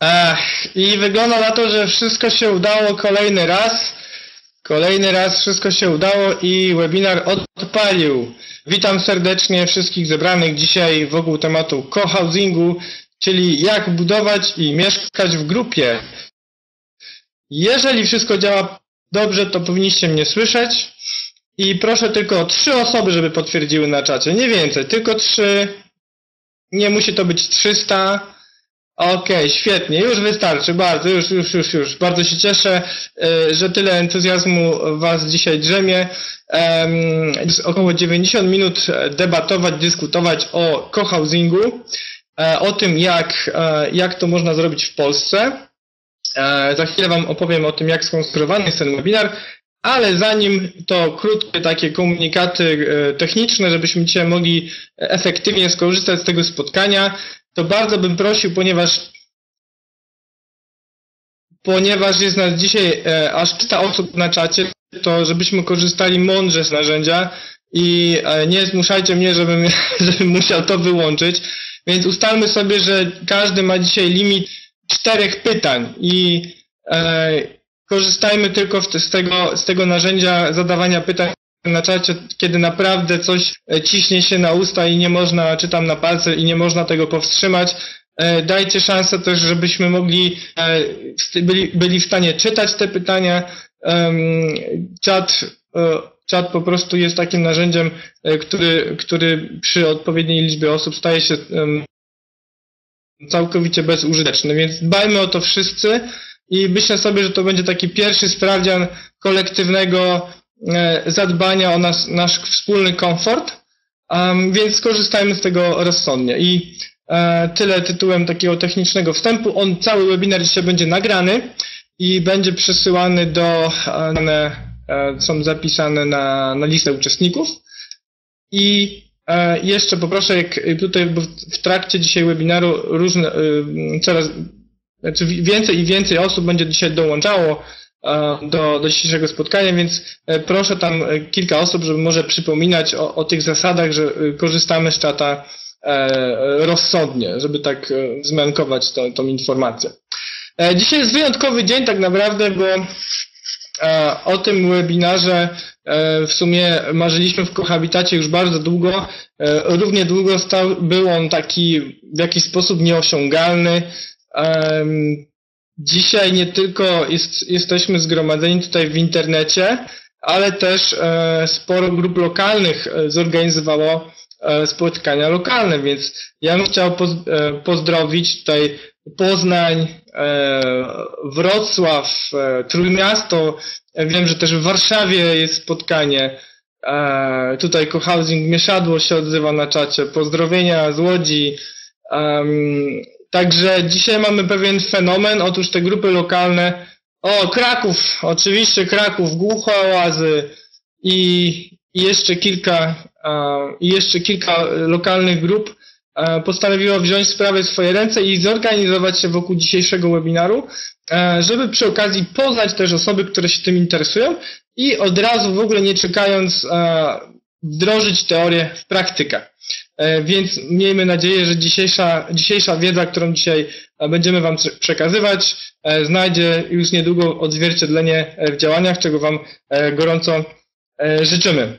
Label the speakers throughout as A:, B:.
A: I wygląda na to, że wszystko się udało kolejny raz. Kolejny raz wszystko się udało i webinar odpalił. Witam serdecznie wszystkich zebranych dzisiaj wokół tematu cohousingu, czyli jak budować i mieszkać w grupie. Jeżeli wszystko działa dobrze, to powinniście mnie słyszeć. I proszę tylko o 3 osoby, żeby potwierdziły na czacie. Nie więcej, tylko 3. Nie musi to być 300. Okej, świetnie, już wystarczy, bardzo, już. Bardzo się cieszę, że tyle entuzjazmu was dzisiaj drzemie. Około 90 minut debatować, dyskutować o cohousingu, o tym jak to można zrobić w Polsce. Za chwilę wam opowiem o tym, jak skonstruowany jest ten webinar, ale zanim to krótkie takie komunikaty techniczne, żebyśmy dzisiaj mogli efektywnie skorzystać z tego spotkania, to bardzo bym prosił, ponieważ jest nas dzisiaj aż 300 osób na czacie, to żebyśmy korzystali mądrze z narzędzia i nie zmuszajcie mnie, żebym musiał to wyłączyć. Więc ustalmy sobie, że każdy ma dzisiaj limit 4 pytań i korzystajmy tylko z tego narzędzia zadawania pytań na czacie, kiedy naprawdę coś ciśnie się na usta i nie można, czy tam na palce i nie można tego powstrzymać. Dajcie szansę też, żebyśmy byli w stanie czytać te pytania. Czat po prostu jest takim narzędziem, który przy odpowiedniej liczbie osób staje się całkowicie bezużyteczny, więc dbajmy o to wszyscy i myślę sobie, że to będzie taki pierwszy sprawdzian kolektywnego zadbania o nasz wspólny komfort, więc skorzystajmy z tego rozsądnie. I tyle tytułem takiego technicznego wstępu. Cały webinar dzisiaj będzie nagrany i będzie przesyłany są zapisane na listę uczestników. I jeszcze poproszę, jak tutaj w trakcie dzisiaj webinaru więcej i więcej osób będzie dzisiaj dołączało do dzisiejszego spotkania, więc proszę tam kilka osób, żeby może przypominać o tych zasadach, że korzystamy z czata rozsądnie, żeby tak wzmiankować tą informację. Dzisiaj jest wyjątkowy dzień tak naprawdę, bo o tym webinarze w sumie marzyliśmy w Cohabitacie już bardzo długo. Równie długo był on taki w jakiś sposób nieosiągalny. Dzisiaj nie tylko jesteśmy zgromadzeni tutaj w internecie, ale też sporo grup lokalnych zorganizowało spotkania lokalne, więc ja bym chciał pozdrowić tutaj Poznań, Wrocław, Trójmiasto. Wiem, że też w Warszawie jest spotkanie. Tutaj cohousing Mieszadło się odzywa na czacie. Pozdrowienia z Łodzi. Także dzisiaj mamy pewien fenomen. Otóż te grupy lokalne. Kraków, oczywiście Kraków, Głuchołazy i jeszcze kilka lokalnych grup postanowiło wziąć sprawę w swoje ręce i zorganizować się wokół dzisiejszego webinaru, żeby przy okazji poznać też osoby, które się tym interesują i od razu w ogóle nie czekając wdrożyć teorię w praktykę. Więc miejmy nadzieję, że dzisiejsza wiedza, którą dzisiaj będziemy wam przekazywać, znajdzie już niedługo odzwierciedlenie w działaniach, czego wam gorąco życzymy.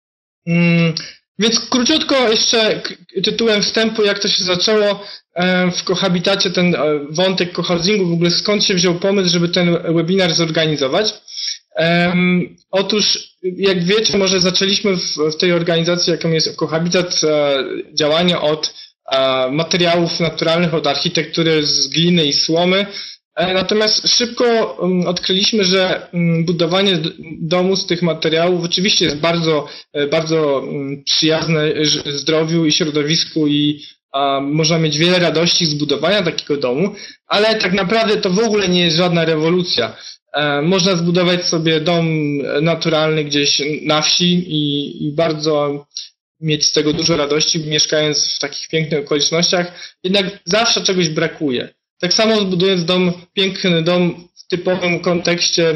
A: Więc króciutko jeszcze tytułem wstępu, jak to się zaczęło w Cohabitacie, ten wątek cohousingu, w ogóle skąd się wziął pomysł, żeby ten webinar zorganizować. Otóż, jak wiecie, może zaczęliśmy w tej organizacji, jaką jest Cohabitat, działanie od materiałów naturalnych, od architektury z gliny i słomy. Natomiast szybko odkryliśmy, że budowanie domu z tych materiałów oczywiście jest bardzo, bardzo przyjazne zdrowiu i środowisku i można mieć wiele radości z budowania takiego domu, ale tak naprawdę to w ogóle nie jest żadna rewolucja. Można zbudować sobie dom naturalny gdzieś na wsi i bardzo mieć z tego dużo radości, mieszkając w takich pięknych okolicznościach, jednak zawsze czegoś brakuje. Tak samo zbudując piękny dom w typowym kontekście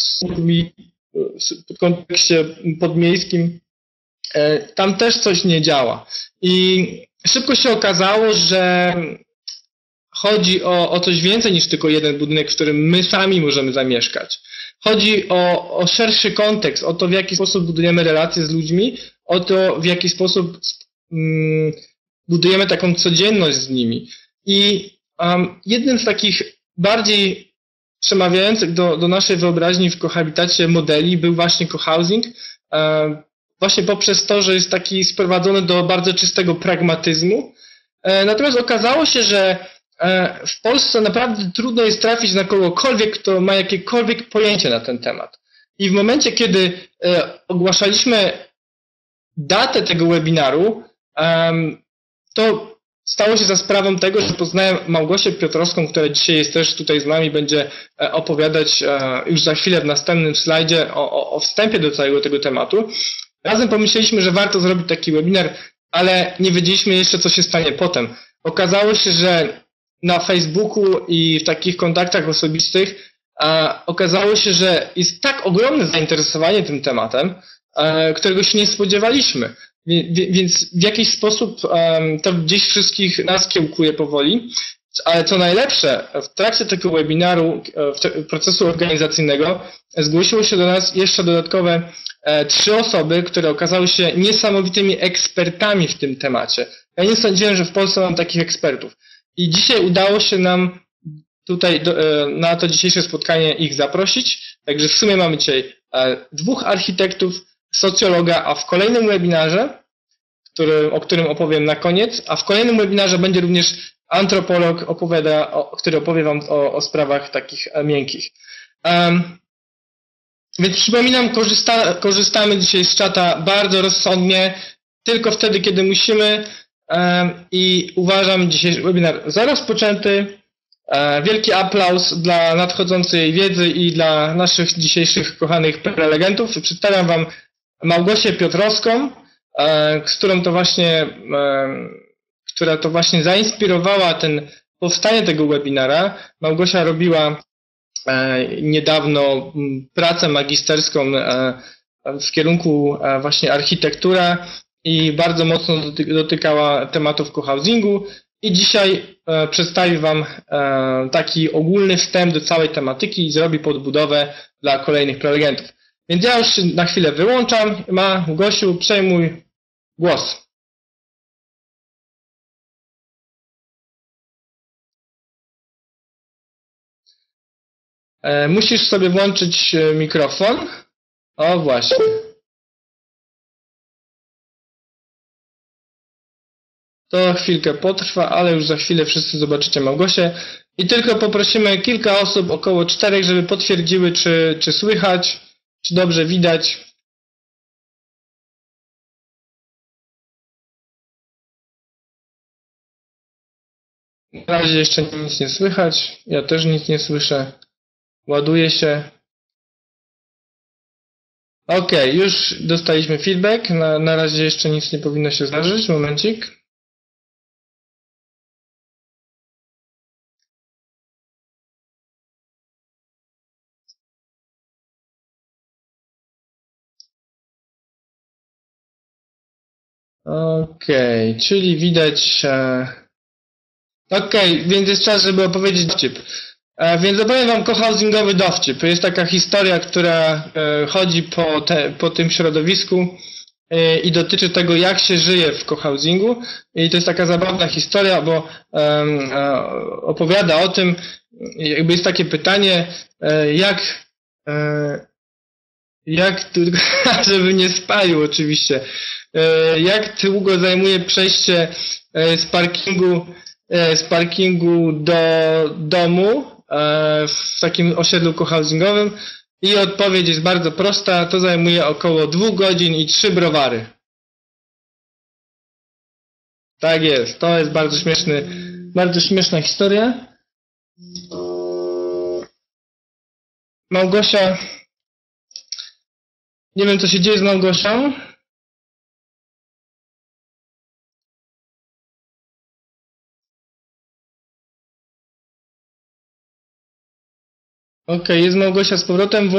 A: podmiejskim, tam też coś nie działa. I szybko się okazało, że chodzi o coś więcej niż tylko jeden budynek, w którym my sami możemy zamieszkać. Chodzi o szerszy kontekst, o to, w jaki sposób budujemy relacje z ludźmi, o to, w jaki sposób budujemy taką codzienność z nimi. I jednym z takich bardziej przemawiających do naszej wyobraźni w kohabitacie modeli był właśnie cohousing, właśnie poprzez to, że jest taki sprowadzony do bardzo czystego pragmatyzmu. Natomiast okazało się, że w Polsce naprawdę trudno jest trafić na kogokolwiek, kto ma jakiekolwiek pojęcie na ten temat. I w momencie, kiedy ogłaszaliśmy datę tego webinaru, to stało się za sprawą tego, że poznałem Małgosię Piotrowską, która dzisiaj jest też tutaj z nami, będzie opowiadać już za chwilę w następnym slajdzie o wstępie do całego tego tematu. Razem pomyśleliśmy, że warto zrobić taki webinar, ale nie wiedzieliśmy jeszcze, co się stanie potem. Okazało się, że na Facebooku i w takich kontaktach osobistych okazało się, że jest tak ogromne zainteresowanie tym tematem, którego się nie spodziewaliśmy. Więc w jakiś sposób to gdzieś wszystkich nas kiełkuje powoli. Ale co najlepsze, w trakcie tego webinaru, procesu organizacyjnego, zgłosiło się do nas jeszcze dodatkowe 3 osoby, które okazały się niesamowitymi ekspertami w tym temacie. Ja nie sądziłem, że w Polsce mam takich ekspertów. I dzisiaj udało się nam tutaj na to dzisiejsze spotkanie ich zaprosić. Także w sumie mamy dzisiaj 2 architektów, socjologa, a w kolejnym webinarze, o którym opowiem na koniec, a w kolejnym webinarze będzie również antropolog, który opowie wam o sprawach takich miękkich. Więc przypominam, korzystamy dzisiaj z czata bardzo rozsądnie, tylko wtedy, kiedy musimy i uważam dzisiejszy webinar za rozpoczęty. Wielki aplauz dla nadchodzącej wiedzy i dla naszych dzisiejszych kochanych prelegentów. Przedstawiam wam Małgosię Piotrowską, która to właśnie zainspirowała powstanie tego webinara. Małgosia robiła niedawno pracę magisterską w kierunku właśnie architektura i bardzo mocno dotykała tematów cohousingu i dzisiaj przedstawi wam taki ogólny wstęp do całej tematyki i zrobi podbudowę dla kolejnych prelegentów. Więc ja już się na chwilę wyłączam. Gosiu, przejmuj głos. Musisz sobie włączyć mikrofon. O, właśnie. To chwilkę potrwa, ale już za chwilę wszyscy zobaczycie Małgosię. I tylko poprosimy kilka osób, około 4, żeby potwierdziły, czy słychać, czy dobrze widać. Na razie jeszcze nic nie słychać. Ja też nic nie słyszę. Ładuje się. Ok, już dostaliśmy feedback. Na razie jeszcze nic nie powinno się zdarzyć. Momencik. Ok, czyli widać... Ok, więc jest czas, żeby opowiedzieć dowcip. Więc opowiem wam cohousingowy dowcip. Jest taka historia, która chodzi po tym środowisku i dotyczy tego, jak się żyje w cohousingu. I to jest taka zabawna historia, bo opowiada o tym, jakby jest takie pytanie, jak żeby nie spalił oczywiście, jak długo zajmuje przejście z parkingu do domu w takim osiedlu cohousingowym i odpowiedź jest bardzo prosta, to zajmuje około 2 godzin i 3 browary. Tak jest, to jest bardzo śmieszna historia. Małgosia, nie wiem co się dzieje z Małgosią. Ok, jest Małgosia z powrotem.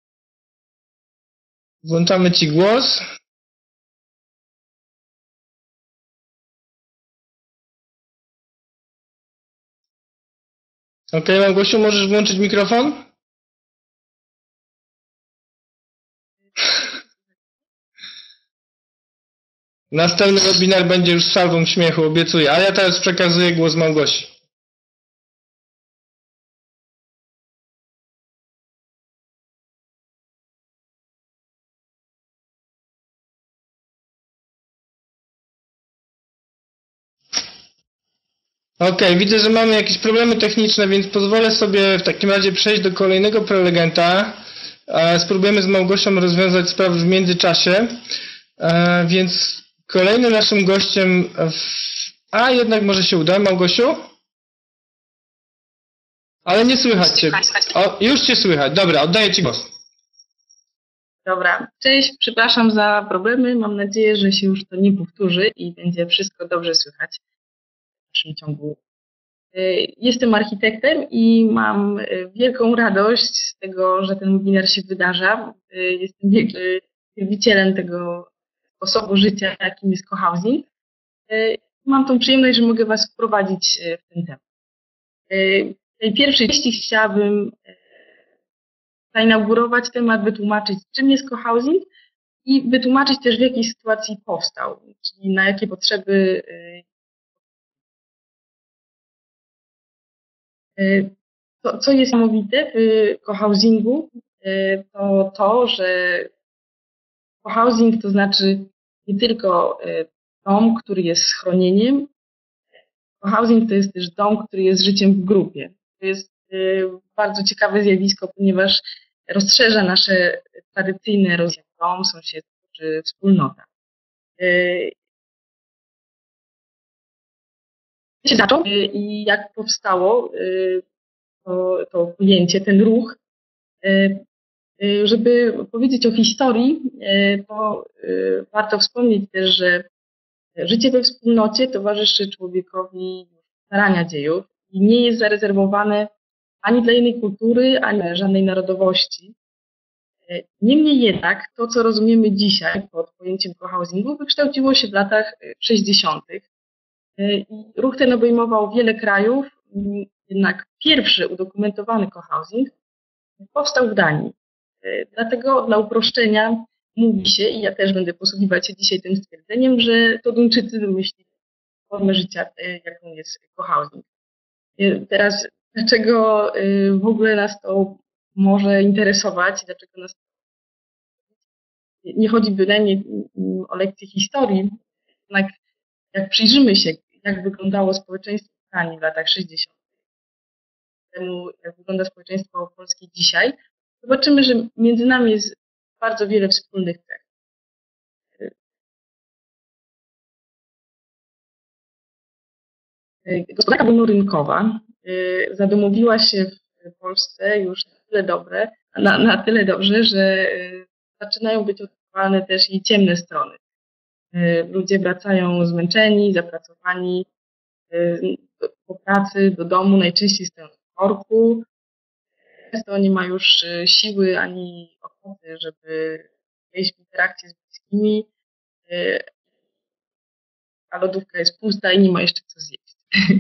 A: Włączamy ci głos. Okej, Małgosiu, możesz włączyć mikrofon? Następny webinar będzie już z salwą śmiechu, obiecuję. A ja teraz przekazuję głos Małgosi. Okej, widzę, że mamy jakieś problemy techniczne, więc pozwolę sobie w takim razie przejść do kolejnego prelegenta. Spróbujemy z Małgosią rozwiązać sprawy w międzyczasie. Więc kolejnym naszym gościem... A, jednak może się uda, Małgosiu? Ale nie słychać Cię. O, już Cię słychać. Dobra, oddaję Ci głos.
B: Dobra, cześć, przepraszam za problemy. Mam nadzieję, że się już to nie powtórzy i będzie wszystko dobrze słychać w dalszym ciągu. Jestem architektem i mam wielką radość z tego, że ten webinar się wydarza. Jestem wielbicielem tego sposobu życia, jakim jest cohousing. Mam tą przyjemność, że mogę Was wprowadzić w ten temat. W tej pierwszej części chciałabym zainaugurować temat, wytłumaczyć, czym jest cohousing i wytłumaczyć też, w jakiej sytuacji powstał, czyli na jakie potrzeby. Co jest niesamowite w cohousingu, to to, że cohousing to znaczy nie tylko dom, który jest schronieniem. Cohousing to jest też dom, który jest życiem w grupie. To jest bardzo ciekawe zjawisko, ponieważ rozszerza nasze tradycyjne rozwiązania dom, sąsiedztwo czy wspólnota. Się zaczął i jak powstało to pojęcie, ten ruch. Żeby powiedzieć o historii, to warto wspomnieć też, że życie we wspólnocie towarzyszy człowiekowi od zarania dziejów i nie jest zarezerwowane ani dla jednej kultury, ani dla żadnej narodowości. Niemniej jednak to, co rozumiemy dzisiaj pod pojęciem cohousingu, wykształciło się w latach 60. I ruch ten obejmował wiele krajów, jednak pierwszy udokumentowany cohousing powstał w Danii. Dlatego dla uproszczenia mówi się, i ja też będę posługiwać się dzisiaj tym stwierdzeniem, że to Duńczycy wymyślili formę życia, jaką jest cohousing. Teraz, dlaczego w ogóle nas to może interesować, dlaczego nas nie chodzi bynajmniej o lekcje historii, jednak jak przyjrzymy się, jak wyglądało społeczeństwo w Danii w latach 60., temu, jak wygląda społeczeństwo polskie dzisiaj, zobaczymy, że między nami jest bardzo wiele wspólnych cech. Gospodarka wolnorynkowa zadomowiła się w Polsce już na tyle dobrze, że zaczynają być odkrywane też jej ciemne strony. Ludzie wracają zmęczeni, zapracowani po pracy do domu, najczęściej stoją w korku. Często nie ma już siły ani ochoty, żeby wejść w interakcję z bliskimi, a lodówka jest pusta i nie ma jeszcze co zjeść.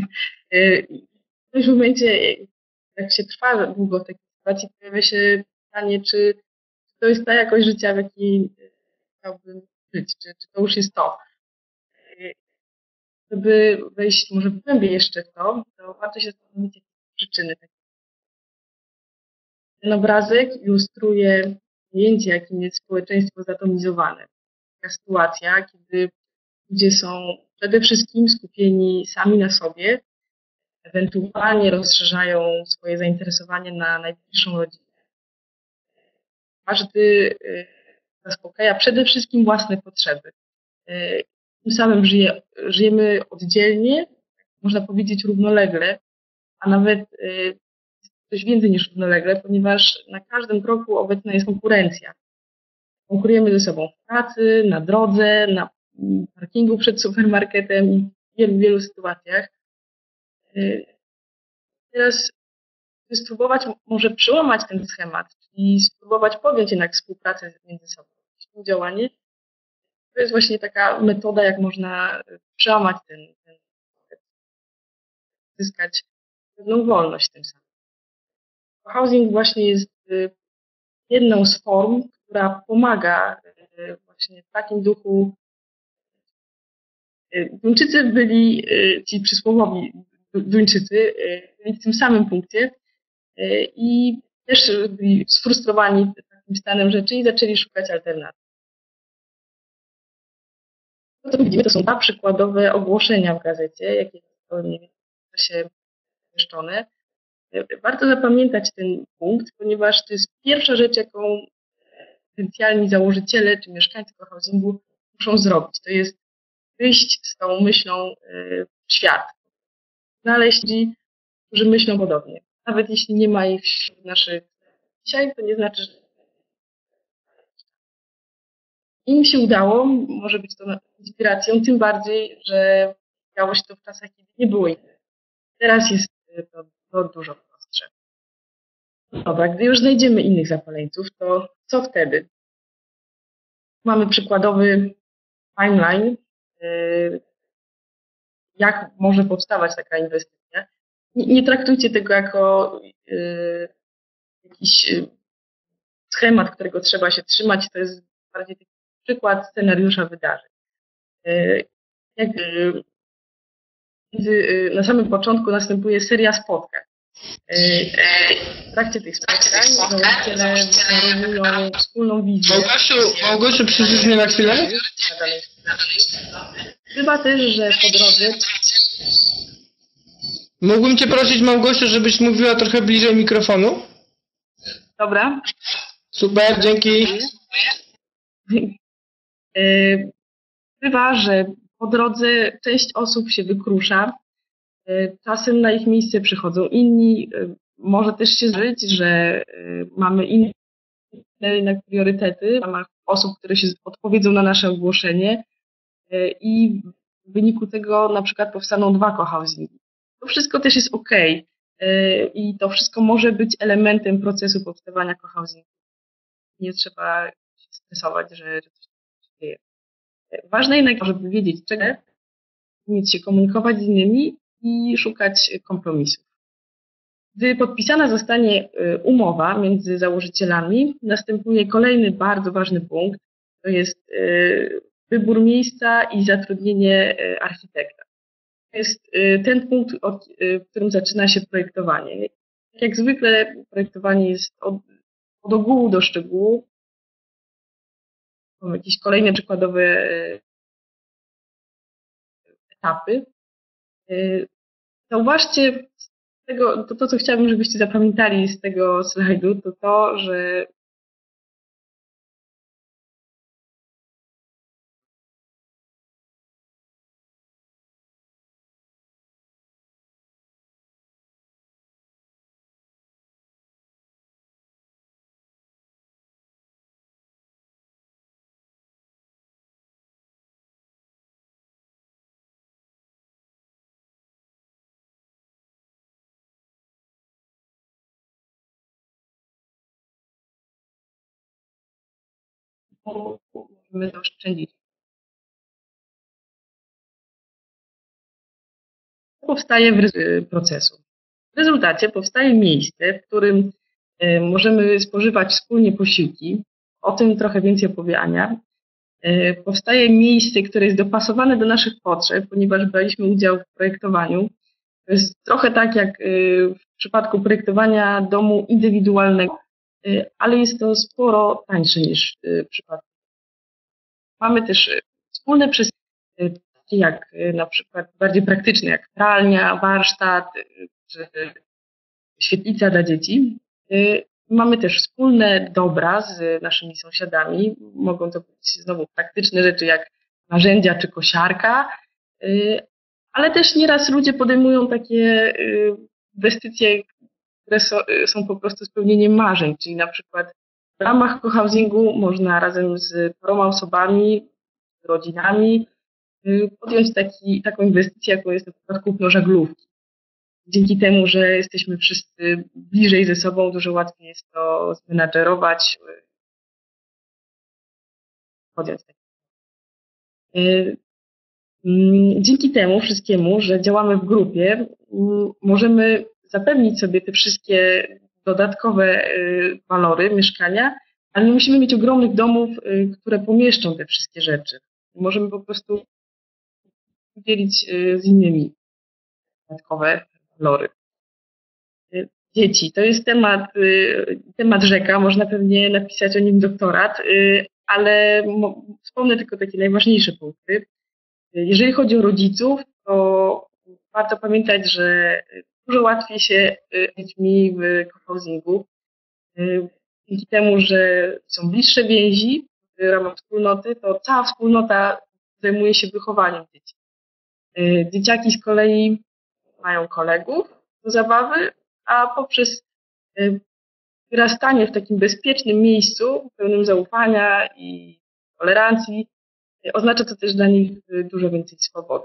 B: W którymś momencie, jak się trwa długo w takiej sytuacji, pojawia się pytanie, czy to jest ta jakość życia, w jakiej chciałbym żyć, czy to już jest to. Żeby wejść może głębiej jeszcze w to warto się zastanowić, jakie są przyczyny takiej. Ten obrazek ilustruje pojęcie, jakim jest społeczeństwo zatomizowane. Taka sytuacja, kiedy ludzie są przede wszystkim skupieni sami na sobie, ewentualnie rozszerzają swoje zainteresowanie na najbliższą rodzinę. Każdy zaspokaja przede wszystkim własne potrzeby. Tym samym żyjemy oddzielnie, można powiedzieć równolegle, a nawet coś więcej niż równolegle, ponieważ na każdym kroku obecna jest konkurencja. Konkurujemy ze sobą w pracy, na drodze, na parkingu przed supermarketem i w wielu, wielu sytuacjach. Teraz spróbować może przełamać ten schemat i spróbować podjąć jednak współpracę między sobą. Współdziałanie to jest właśnie taka metoda, jak można przełamać zyskać pewną wolność tym samym. Cohousing właśnie jest jedną z form, która pomaga właśnie w takim duchu. Duńczycy byli, ci przysłowiowi Duńczycy, byli w tym samym punkcie i też byli sfrustrowani takim stanem rzeczy i zaczęli szukać alternatyw. To, co widzimy, to są dwa przykładowe ogłoszenia w gazecie, jakie zostały mniej więcej w czasie zamieszczone. Warto zapamiętać ten punkt, ponieważ to jest pierwsza rzecz, jaką potencjalni założyciele czy mieszkańcy cohousingu muszą zrobić. To jest wyjść z tą myślą w świat. Znaleźć ludzi, którzy myślą podobnie. Nawet jeśli nie ma ich wśród naszych dzisiaj, to nie znaczy, że im się udało, może być to inspiracją, tym bardziej, że działo się to w czasach, kiedy nie było innych. Teraz jest to dużo prostsze. Dobra, gdy już znajdziemy innych zapaleńców, to co wtedy? Mamy przykładowy timeline, jak może powstawać taka inwestycja. Nie traktujcie tego jako jakiś schemat, którego trzeba się trzymać. To jest bardziej taki przykład scenariusza wydarzeń. Na samym początku następuje seria spotkań. W trakcie tych spotkań założyciele deklarowują wspólną wizję.
A: Małgosiu, przyjdziesz mnie na chwilę?
B: Bywa też, że po drodze...
A: Mógłbym Cię prosić, Małgosiu, żebyś mówiła trochę bliżej mikrofonu?
B: Dobra.
A: Super, dzięki.
B: Bywa, że po drodze część osób się wykrusza. Czasem na ich miejsce przychodzą inni. Może też się zdarzyć, że mamy inne priorytety w ramach osób, które się odpowiedzą na nasze ogłoszenie i w wyniku tego na przykład powstaną dwa cohousingi. To wszystko też jest ok i to wszystko może być elementem procesu powstawania cohousingu. Nie trzeba się stresować, że coś się dzieje. Ważne jednak, żeby wiedzieć czego, umieć się komunikować z innymi i szukać kompromisów. Gdy podpisana zostanie umowa między założycielami, następuje kolejny bardzo ważny punkt, to jest wybór miejsca i zatrudnienie architekta. To jest ten punkt, w którym zaczyna się projektowanie. Jak zwykle projektowanie jest od ogółu do szczegółu. Mamy jakieś kolejne przykładowe etapy. Zauważcie, to co chciałabym, żebyście zapamiętali z tego slajdu, to, że możemy zaoszczędzić. Powstaje w procesu. W rezultacie powstaje miejsce, w którym możemy spożywać wspólnie posiłki. O tym trochę więcej opowie Ania. Powstaje miejsce, które jest dopasowane do naszych potrzeb, ponieważ braliśmy udział w projektowaniu. To jest trochę tak jak w przypadku projektowania domu indywidualnego, ale jest to sporo tańsze niż w przypadku. Mamy też wspólne przestrzenie, takie jak na przykład bardziej praktyczne, jak pralnia, warsztat, czy świetlica dla dzieci. Mamy też wspólne dobra z naszymi sąsiadami. Mogą to być znowu praktyczne rzeczy jak narzędzia czy kosiarka, ale też nieraz ludzie podejmują takie inwestycje, które są po prostu spełnieniem marzeń, czyli na przykład w ramach cohousingu można razem z paroma osobami, rodzinami podjąć taką inwestycję, jaką jest na przykład kupno żaglówki. Dzięki temu, że jesteśmy wszyscy bliżej ze sobą, dużo łatwiej jest to zmenadżerować, podjąć takie. Dzięki temu wszystkiemu, że działamy w grupie, możemy zapewnić sobie te wszystkie dodatkowe walory mieszkania, ale nie musimy mieć ogromnych domów, które pomieszczą te wszystkie rzeczy. Możemy po prostu podzielić z innymi dodatkowe walory. Dzieci. To jest temat rzeka, można pewnie napisać o nim doktorat, ale wspomnę tylko takie najważniejsze punkty. Jeżeli chodzi o rodziców, to warto pamiętać, że dużo łatwiej się z dziećmi w cohousingu. Dzięki temu, że są bliższe więzi w ramach wspólnoty, to cała wspólnota zajmuje się wychowaniem dzieci. Dzieciaki z kolei mają kolegów do zabawy, a poprzez wyrastanie w takim bezpiecznym miejscu, pełnym zaufania i tolerancji, oznacza to też dla nich dużo więcej swobody.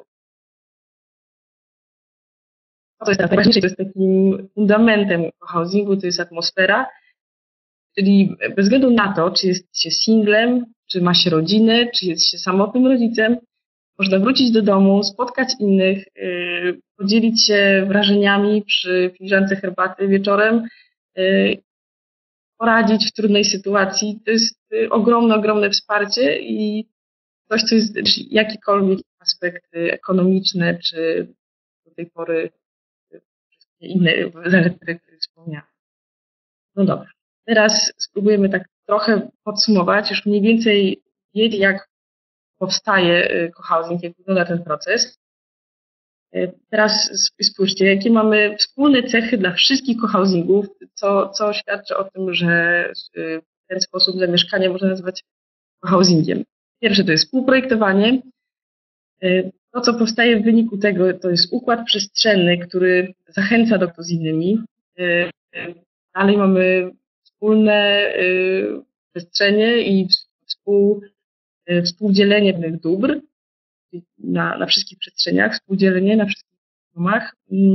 B: To jest najważniejsze, to jest takim fundamentem cohousingu, to jest atmosfera, czyli bez względu na to, czy jest się singlem, czy ma się rodzinę, czy jest się samotnym rodzicem, można wrócić do domu, spotkać innych, podzielić się wrażeniami przy filiżance herbaty wieczorem, poradzić w trudnej sytuacji. To jest ogromne wsparcie i coś, co jest jakikolwiek aspekty ekonomiczne, czy do tej pory inne zalety, które wspomniałam. No dobra, teraz spróbujemy tak trochę podsumować, już mniej więcej wiedzieć, jak powstaje cohousing, jak wygląda ten proces. Teraz spójrzcie, jakie mamy wspólne cechy dla wszystkich cohousingów, co świadczy o tym, że ten sposób zamieszkania można nazywać cohousingiem. Pierwsze to jest współprojektowanie. To, co powstaje w wyniku tego, to jest układ przestrzenny, który zachęca do z innymi. Dalej mamy wspólne przestrzenie i współdzielenie pewnych dóbr na wszystkich przestrzeniach, współdzielenie na wszystkich domach.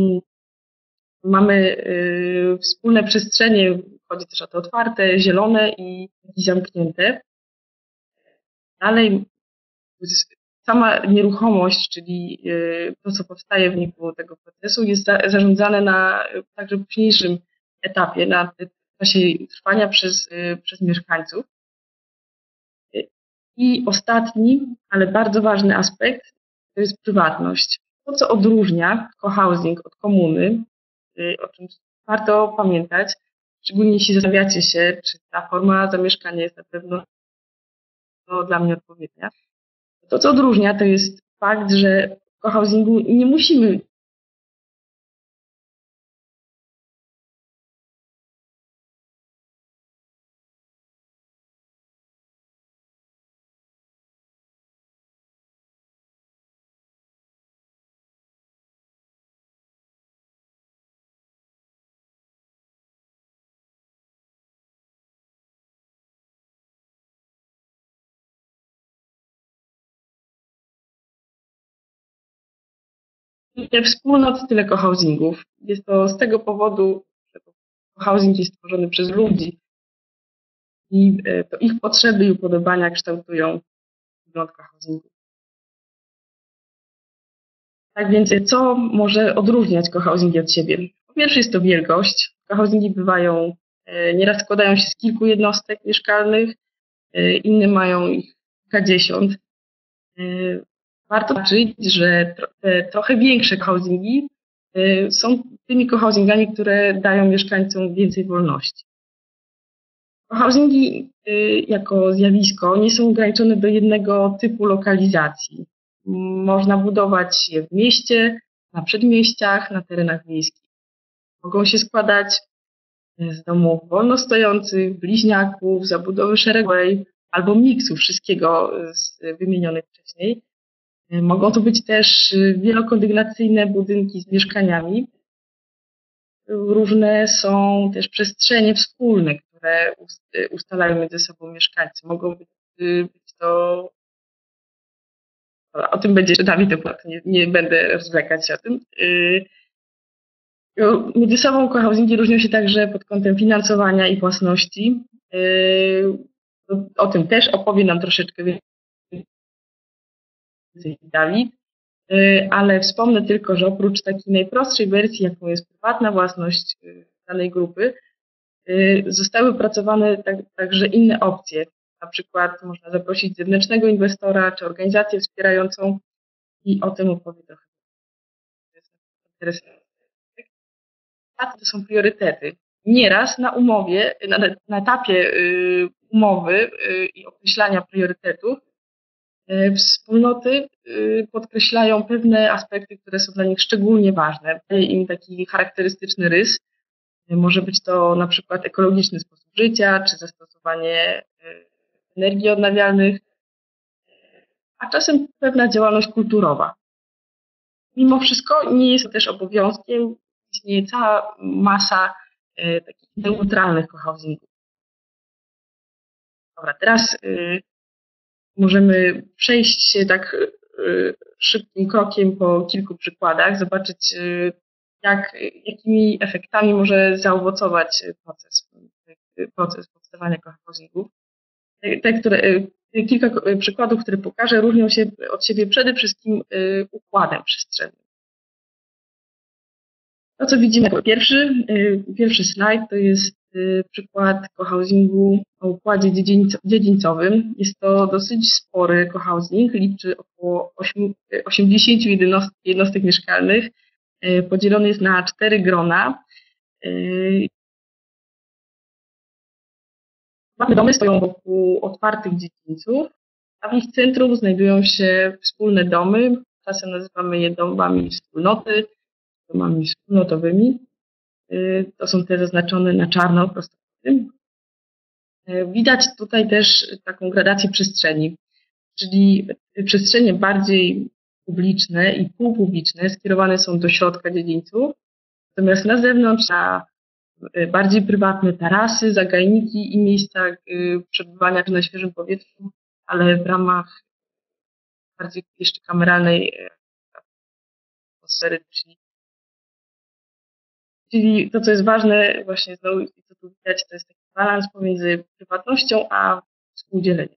B: Mamy wspólne przestrzenie, chodzi też o te otwarte, zielone i zamknięte. Dalej sama nieruchomość, czyli to, co powstaje w wyniku tego procesu, jest zarządzane także w późniejszym etapie, na czasie trwania przez mieszkańców. I ostatni, ale bardzo ważny aspekt, to jest prywatność. To, co odróżnia cohousing od komuny, o czym warto pamiętać, szczególnie jeśli zastanawiacie się, czy ta forma zamieszkania jest na pewno dla mnie odpowiednia. To, co odróżnia, to jest fakt, że w cohousingu nie musimy tyle wspólnot, tyle cohousingów. Jest to z tego powodu, że cohousing jest tworzony przez ludzi i to ich potrzeby i upodobania kształtują wygląd cohousingu. Tak więc, co może odróżniać cohousingi od siebie? Po pierwsze jest to wielkość. Cohousingi bywają, nieraz składają się z kilku jednostek mieszkalnych, inne mają ich kilkadziesiąt. Warto zobaczyć, że te trochę większe cohousingi są tymi cohousingami, które dają mieszkańcom więcej wolności. Cohousingi jako zjawisko nie są ograniczone do jednego typu lokalizacji. Można budować je w mieście, na przedmieściach, na terenach wiejskich. Mogą się składać z domów wolnostojących, bliźniaków, zabudowy szeregowej albo miksu wszystkiego z wymienionych wcześniej. Mogą to być też wielokondygnacyjne budynki z mieszkaniami. Różne są też przestrzenie wspólne, które ustalają między sobą mieszkańcy. Mogą być to... O tym będzie jeszcze Dawid, nie będę rozwlekać się o tym. Między sobą cohousingi różnią się także pod kątem finansowania i własności. O tym też opowie nam troszeczkę więcej Dawid, ale wspomnę tylko, że oprócz takiej najprostszej wersji, jaką jest prywatna własność danej grupy, zostały opracowane także inne opcje. Na przykład można zaprosić zewnętrznego inwestora czy organizację wspierającą i o tym opowie trochę. To jest interesujące. To są priorytety. Nieraz na umowie, na etapie umowy i określania priorytetów wspólnoty podkreślają pewne aspekty, które są dla nich szczególnie ważne. Daje im taki charakterystyczny rys. Może być to na przykład ekologiczny sposób życia, czy zastosowanie energii odnawialnych, a czasem pewna działalność kulturowa. Mimo wszystko nie jest to też obowiązkiem, istnieje cała masa takich neutralnych cohousingów. Dobra, teraz możemy przejść się tak szybkim krokiem po kilku przykładach, zobaczyć jakimi efektami może zaowocować proces powstawania cohousingów. Kilka przykładów, które pokażę, różnią się od siebie przede wszystkim układem przestrzennym. To, co widzimy jako pierwszy slajd, to jest przykład cohousingu o układzie dziedzińcowym. Jest to dosyć spory cohousing, liczy około 80 jednostek mieszkalnych. Podzielony jest na 4 grona. Domy stoją wokół otwartych dziedzińców, a w ich centrum znajdują się wspólne domy. Czasem nazywamy je domami wspólnoty, domami wspólnotowymi. To są te zaznaczone na czarno prostokątem. Widać tutaj też taką gradację przestrzeni, czyli przestrzenie bardziej publiczne i półpubliczne skierowane są do środka dziedzińców, natomiast na zewnątrz, na bardziej prywatne tarasy, zagajniki i miejsca przebywania czy na świeżym powietrzu, ale w ramach bardziej jeszcze kameralnej atmosfery, czyli to, co jest ważne, właśnie znowu, i co tu widać, to jest taki balans pomiędzy prywatnością a współdzieleniem.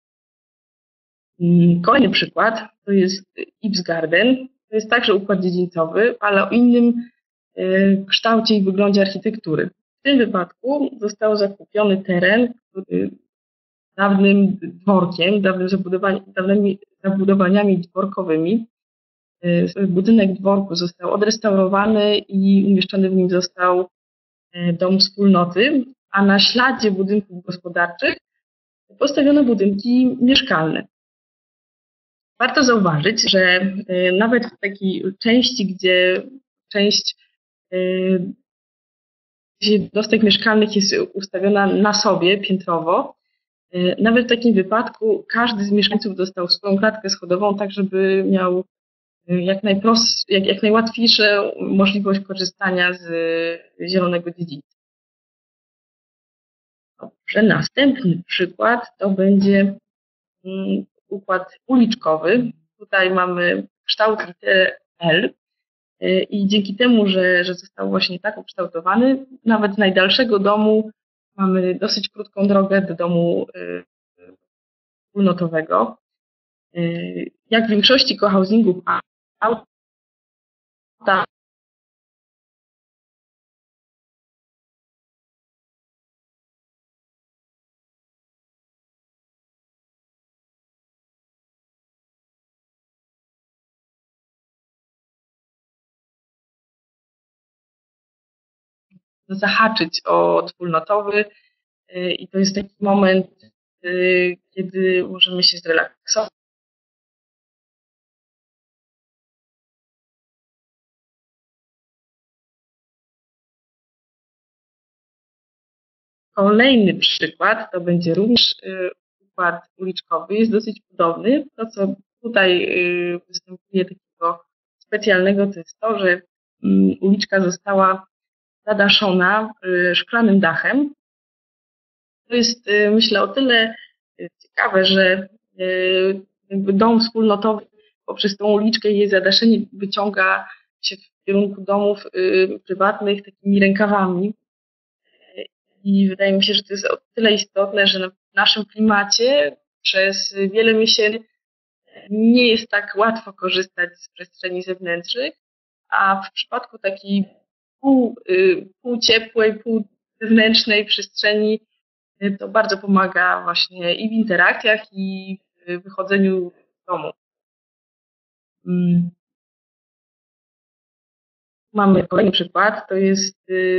B: Kolejny przykład to jest Ips Garden. To jest także układ dziedzińcowy, ale o innym kształcie i wyglądzie architektury. W tym wypadku został zakupiony teren dawnym dworkiem, dawnymi zabudowaniami dworkowymi. Budynek dworku został odrestaurowany i umieszczony w nim został dom wspólnoty, a na śladzie budynków gospodarczych postawiono budynki mieszkalne. Warto zauważyć, że nawet w takiej części, gdzie część jednostek mieszkalnych jest ustawiona na sobie piętrowo, nawet w takim wypadku każdy z mieszkańców dostał swoją klatkę schodową, tak żeby miał jak najłatwiejszą możliwość korzystania z zielonego dziedzińca. Dobrze, następny przykład to będzie układ uliczkowy. Tutaj mamy kształt litery L i dzięki temu, że został właśnie tak ukształtowany, nawet z najdalszego domu mamy dosyć krótką drogę do domu wspólnotowego. Jak w większości cohousingów auta zahaczyć o wspólnotowy i to jest taki moment, kiedy możemy się zrelaksować. Kolejny przykład to będzie również układ uliczkowy, jest dosyć podobny. To, co tutaj występuje takiego specjalnego, to jest to, że uliczka została zadaszona szklanym dachem. To jest, myślę, o tyle ciekawe, że dom wspólnotowy poprzez tą uliczkę i jej zadaszenie wyciąga się w kierunku domów prywatnych takimi rękawami. I wydaje mi się, że to jest o tyle istotne, że w naszym klimacie przez wiele miesięcy nie jest tak łatwo korzystać z przestrzeni zewnętrznych, a w przypadku takiej pół ciepłej, pół zewnętrznej przestrzeni, to bardzo pomaga właśnie i w interakcjach, i w wychodzeniu z domu. Mamy kolejny przykład, to jest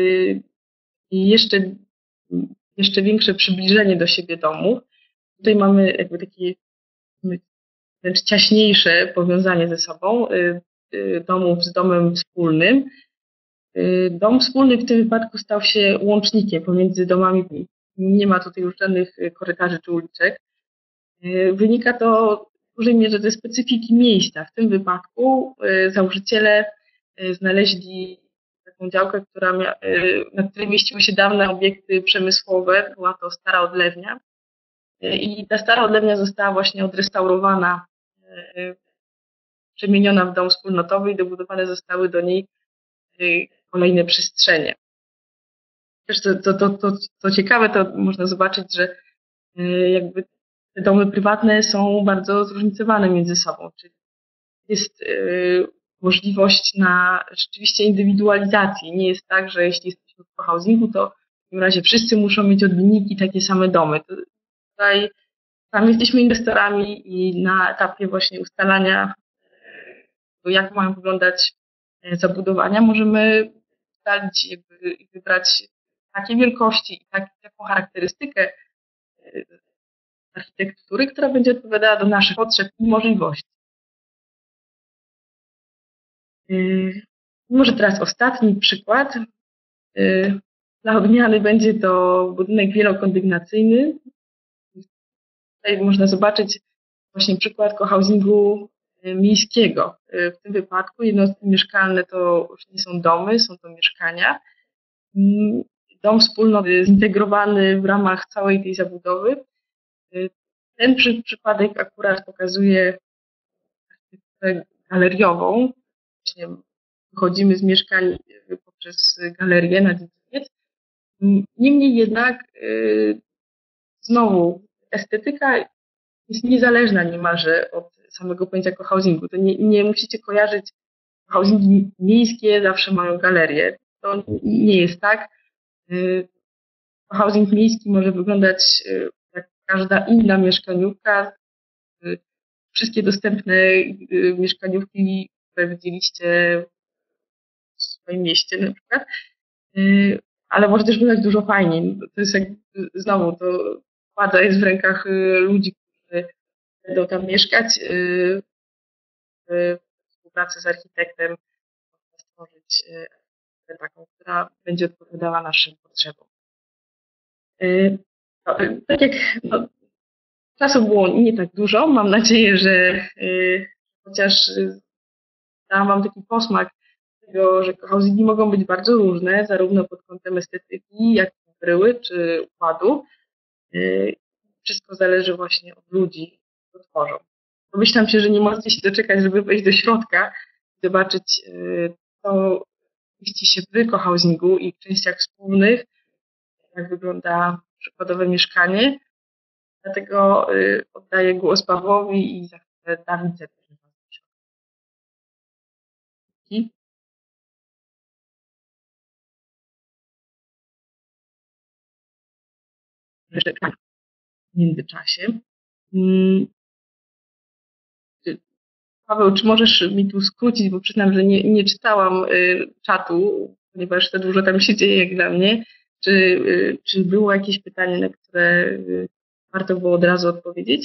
B: jeszcze większe przybliżenie do siebie domów. Tutaj mamy jakby takie wręcz ciaśniejsze powiązanie ze sobą domów z domem wspólnym. Dom wspólny w tym wypadku stał się łącznikiem pomiędzy domami. Nie ma tutaj już żadnych korytarzy czy uliczek. Wynika to w dużej mierze ze specyfiki miejsca. W tym wypadku założyciele znaleźli taką działkę, na której mieściły się dawne obiekty przemysłowe. Była to stara odlewnia. I ta stara odlewnia została właśnie odrestaurowana, przemieniona w dom wspólnotowy i dobudowane zostały do niej kolejne przestrzenie. Też to ciekawe, to można zobaczyć, że jakby te domy prywatne są bardzo zróżnicowane między sobą. Czyli jest możliwość na rzeczywiście indywidualizacji. Nie jest tak, że jeśli jesteśmy w cohousingu, to w takim razie wszyscy muszą mieć odmienniki, takie same domy. Tutaj tam jesteśmy inwestorami i na etapie właśnie ustalania, jak mają wyglądać zabudowania, możemy ustalić i wybrać takie wielkości i taką charakterystykę architektury, która będzie odpowiadała do naszych potrzeb i możliwości. Może teraz ostatni przykład. Dla odmiany będzie to budynek wielokondygnacyjny. Tutaj można zobaczyć właśnie przykład cohousingu miejskiego. W tym wypadku jednostki mieszkalne to już nie są domy, są to mieszkania. Dom wspólnoty zintegrowany w ramach całej tej zabudowy. Ten przypadek akurat pokazuje architekturę galeriową. Właśnie wychodzimy z mieszkań poprzez galerię na dziedziniec. Niemniej jednak znowu estetyka jest niezależna niemalże od samego pojęcia cohousingu. To nie musicie kojarzyć, cohousingi miejskie zawsze mają galerię. To nie jest tak. Cohousing miejski może wyglądać jak każda inna mieszkaniówka. Wszystkie dostępne mieszkaniówki, które widzieliście w swoim mieście na przykład, ale może też wyglądać dużo fajniej. To jest znowu, to władza jest w rękach ludzi, którzy będą tam mieszkać. W współpracy z architektem stworzyć taką, która będzie odpowiadała naszym potrzebom. Tak jak czasu było nie tak dużo, mam nadzieję, że chociaż dałam Wam taki posmak tego, że cohousingi mogą być bardzo różne, zarówno pod kątem estetyki, jak i bryły czy układu. Wszystko zależy właśnie od ludzi, którzy to tworzą. Domyślam się, że nie możecie się doczekać, żeby wejść do środka i zobaczyć, co mieści się w cohousingu i w częściach wspólnych, jak wygląda przykładowe mieszkanie. Dlatego oddaję głos Pawłowi i za chwilę Dawid zapraszam Was do środka. W międzyczasie. Paweł, czy możesz mi tu skrócić, bo przyznam, że nie czytałam czatu, ponieważ za dużo tam się dzieje jak dla mnie. Czy było jakieś pytanie, na które warto było od razu odpowiedzieć?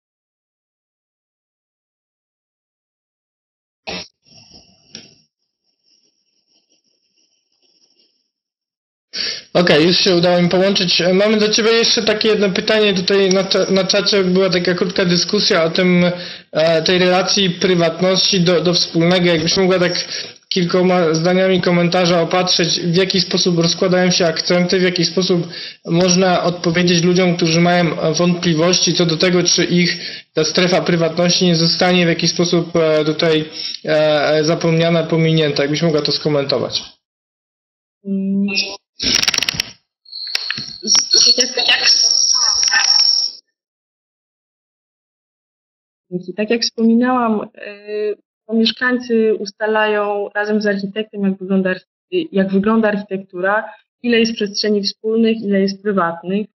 A: Okej, już się udało mi połączyć. Mamy do Ciebie jeszcze takie jedno pytanie. Tutaj na czacie była taka krótka dyskusja o tej relacji prywatności do wspólnego. Jakbyś mogła tak kilkoma zdaniami komentarza opatrzyć, w jaki sposób rozkładają się akcenty, w jaki sposób można odpowiedzieć ludziom, którzy mają wątpliwości co do tego, czy ich ta strefa prywatności nie zostanie w jakiś sposób tutaj zapomniana, pominięta. Jakbyś mogła to skomentować.
B: Tak jak wspominałam, to mieszkańcy ustalają razem z architektem, jak wygląda architektura ile jest przestrzeni wspólnych, ile jest prywatnych.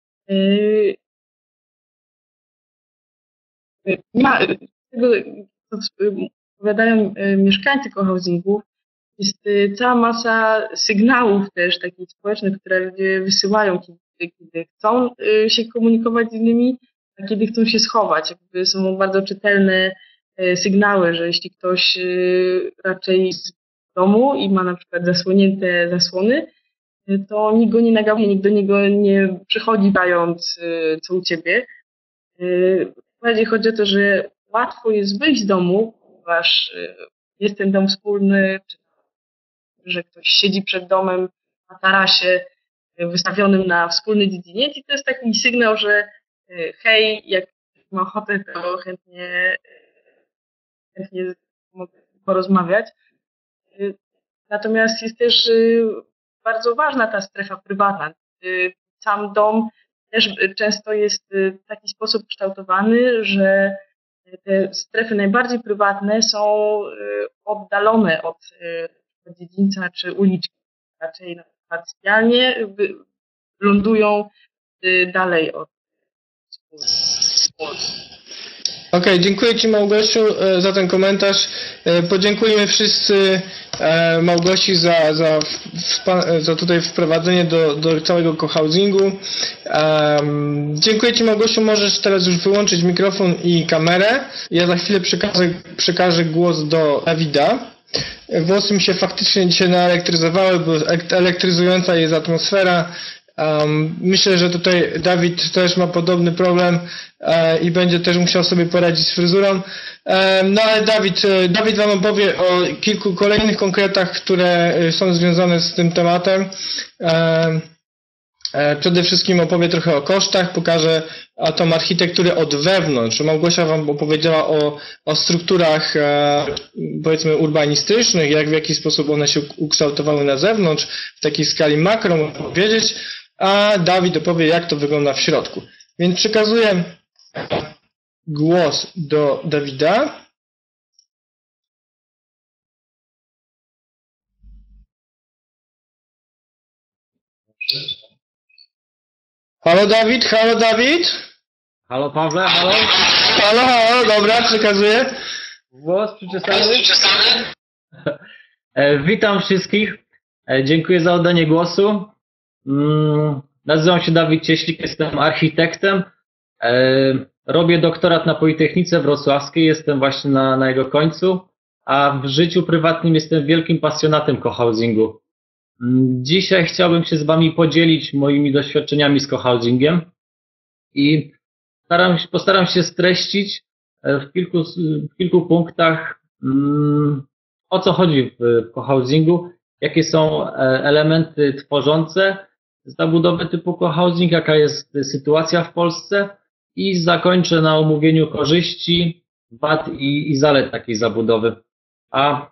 B: Tego, co opowiadają mieszkańcy cohousingów, jest cała masa sygnałów też takich społecznych, które ludzie wysyłają, kiedy chcą się komunikować z innymi, a kiedy chcą się schować. Jakby są bardzo czytelne sygnały, że jeśli ktoś raczej z domu i ma na przykład zasłonięte zasłony, to nikt go nie nagabuje, nikt do niego nie przychodzi bając co u ciebie. Bardziej chodzi o to, że łatwo jest wyjść z domu, ponieważ jest ten dom wspólny, czy że ktoś siedzi przed domem na tarasie wystawionym na wspólny dziedziniec i to jest taki sygnał, że hej, jak ma ochotę, to chętnie mogę porozmawiać. Natomiast jest też bardzo ważna ta strefa prywatna. Sam dom też często jest w taki sposób kształtowany, że te strefy najbardziej prywatne są oddalone od dziedzińca czy uliczki. Raczej na przykład sypialnie lądują dalej od wspólnoty.
A: Okej, dziękuję Ci, Małgosiu, za ten komentarz. Podziękujemy wszyscy Małgosi za tutaj wprowadzenie do całego cohousingu. Dziękuję Ci, Małgosiu, możesz teraz już wyłączyć mikrofon i kamerę. Ja za chwilę przekażę głos do Dawida. Włosy mi się faktycznie dzisiaj naelektryzowały, bo elektryzująca jest atmosfera. Myślę, że tutaj Dawid też ma podobny problem i będzie też musiał sobie poradzić z fryzurą. No ale Dawid Wam opowie o kilku kolejnych konkretach, które są związane z tym tematem. Przede wszystkim opowie trochę o kosztach, pokaże tą architekturę od wewnątrz. Małgosia Wam opowiedziała o strukturach, powiedzmy, urbanistycznych, w jaki sposób one się ukształtowały na zewnątrz, w takiej skali makro, można powiedzieć, a Dawid opowie, jak to wygląda w środku. Więc przekazuję głos do Dawida. Halo Dawid, halo Dawid.
C: Halo Pawle, halo.
A: Halo, dobra, przekazuję.
C: Włos przyczesany. Witam wszystkich. Dziękuję za oddanie głosu. Nazywam się Dawid Cieślik, jestem architektem. Robię doktorat na Politechnice Wrocławskiej, jestem właśnie na jego końcu, a w życiu prywatnym jestem wielkim pasjonatem cohousingu. Dzisiaj chciałbym się z Wami podzielić moimi doświadczeniami z cohousingiem i postaram się streścić w kilku punktach, o co chodzi w cohousingu, jakie są elementy tworzące zabudowy typu cohousing, jaka jest sytuacja w Polsce i zakończę na omówieniu korzyści, wad i zalet takiej zabudowy. A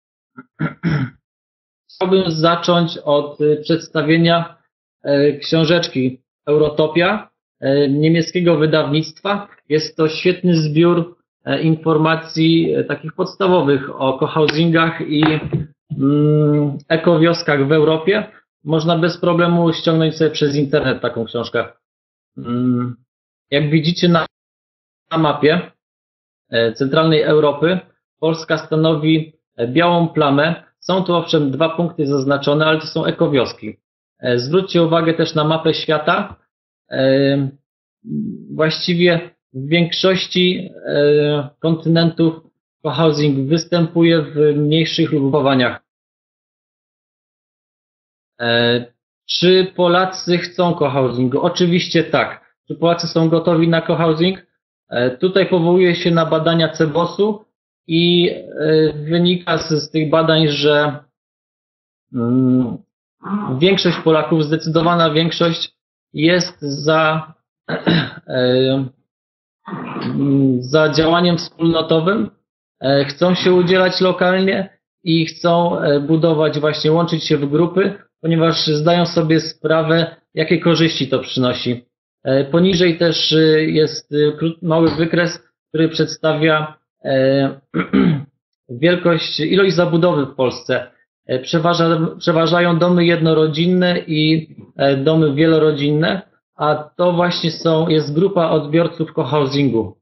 C: chciałbym zacząć od przedstawienia książeczki Eurotopia niemieckiego wydawnictwa. Jest to świetny zbiór informacji takich podstawowych o cohousingach i ekowioskach w Europie. Można bez problemu ściągnąć sobie przez internet taką książkę. Jak widzicie na mapie centralnej Europy, Polska stanowi białą plamę. Są tu owszem 2 punkty zaznaczone, ale to są ekowioski. Zwróćcie uwagę też na mapę świata. Właściwie w większości kontynentów cohousing występuje w mniejszych lub grupowaniach. Czy Polacy chcą cohousingu? Oczywiście tak. Czy Polacy są gotowi na cohousing? Tutaj powołuję się na badania CBOS-u i wynika z tych badań, że większość Polaków, zdecydowana większość jest za działaniem wspólnotowym, chcą się udzielać lokalnie i chcą budować, właśnie łączyć się w grupy, ponieważ zdają sobie sprawę, jakie korzyści to przynosi. Poniżej też jest mały wykres, który przedstawia ilość zabudowy w Polsce. przeważają domy jednorodzinne i domy wielorodzinne, a to właśnie jest grupa odbiorców cohousingu.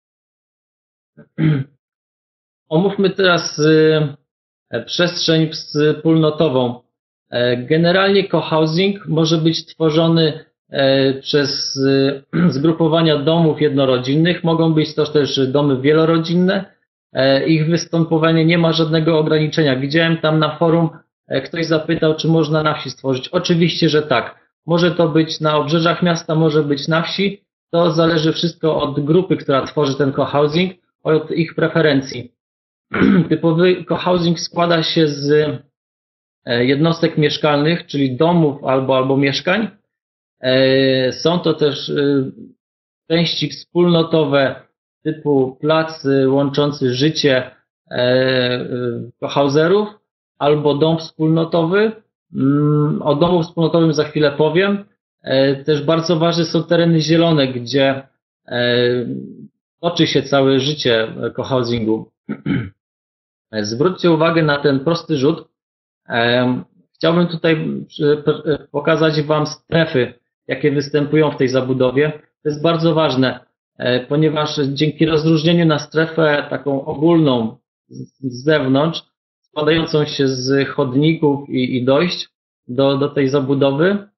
C: Omówmy teraz przestrzeń wspólnotową. Generalnie cohousing może być tworzony przez zgrupowania domów jednorodzinnych, mogą być to też domy wielorodzinne. Ich występowanie nie ma żadnego ograniczenia. Widziałem tam na forum, ktoś zapytał, czy można na wsi stworzyć. Oczywiście, że tak. Może to być na obrzeżach miasta, może być na wsi. To zależy wszystko od grupy, która tworzy ten cohousing, od ich preferencji. Typowy cohousing składa się z jednostek mieszkalnych, czyli domów albo mieszkań. Są to też części wspólnotowe typu plac łączący życie cohouserów albo dom wspólnotowy. O domu wspólnotowym za chwilę powiem. Też bardzo ważne są tereny zielone, gdzie toczy się całe życie cohousingu. Zwróćcie uwagę na ten prosty rzut. Chciałbym tutaj pokazać Wam strefy, jakie występują w tej zabudowie. To jest bardzo ważne, ponieważ dzięki rozróżnieniu na strefę taką ogólną z zewnątrz, składającą się z chodników i dojść do tej zabudowy,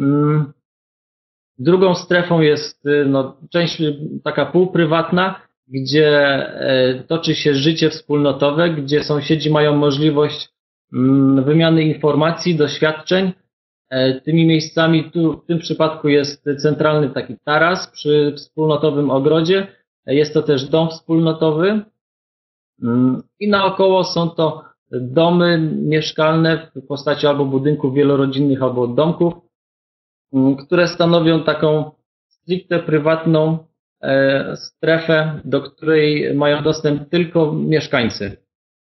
C: drugą strefą jest część taka półprywatna, gdzie toczy się życie wspólnotowe, gdzie sąsiedzi mają możliwość wymiany informacji, doświadczeń. Tymi miejscami w tym przypadku jest centralny taki taras przy wspólnotowym ogrodzie. Jest to też dom wspólnotowy i naokoło są to domy mieszkalne w postaci albo budynków wielorodzinnych, albo domków, które stanowią taką stricte prywatną strefę, do której mają dostęp tylko mieszkańcy.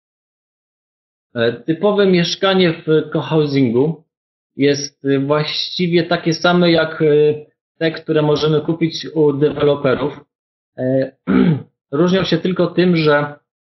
C: Typowe mieszkanie w cohousingu jest właściwie takie same jak te, które możemy kupić u deweloperów. Różnią się tylko tym, że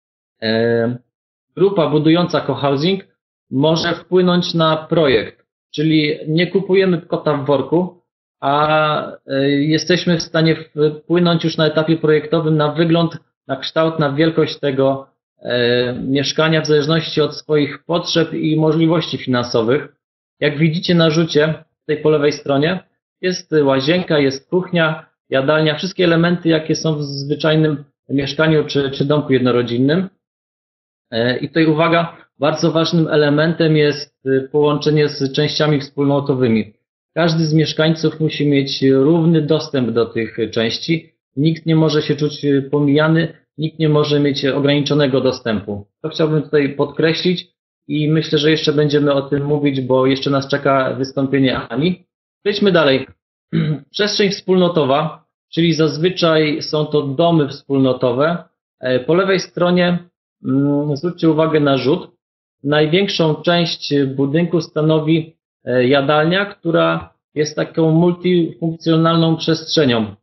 C: grupa budująca cohousing może wpłynąć na projekt, czyli nie kupujemy kota w worku, a jesteśmy w stanie wpłynąć już na etapie projektowym na wygląd, na kształt, na wielkość tego mieszkania w zależności od swoich potrzeb i możliwości finansowych. Jak widzicie na rzucie, tutaj po lewej stronie, jest łazienka, jest kuchnia, jadalnia, wszystkie elementy, jakie są w zwyczajnym mieszkaniu czy domku jednorodzinnym. I tutaj uwaga, bardzo ważnym elementem jest połączenie z częściami wspólnotowymi. Każdy z mieszkańców musi mieć równy dostęp do tych części. Nikt nie może się czuć pomijany, nikt nie może mieć ograniczonego dostępu. To chciałbym tutaj podkreślić i myślę, że jeszcze będziemy o tym mówić, bo jeszcze nas czeka wystąpienie Ani. Przejdźmy dalej. Przestrzeń wspólnotowa, czyli zazwyczaj są to domy wspólnotowe. Po lewej stronie zwróćcie uwagę na rzut. Największą część budynku stanowi jadalnia, która jest taką multifunkcjonalną przestrzenią.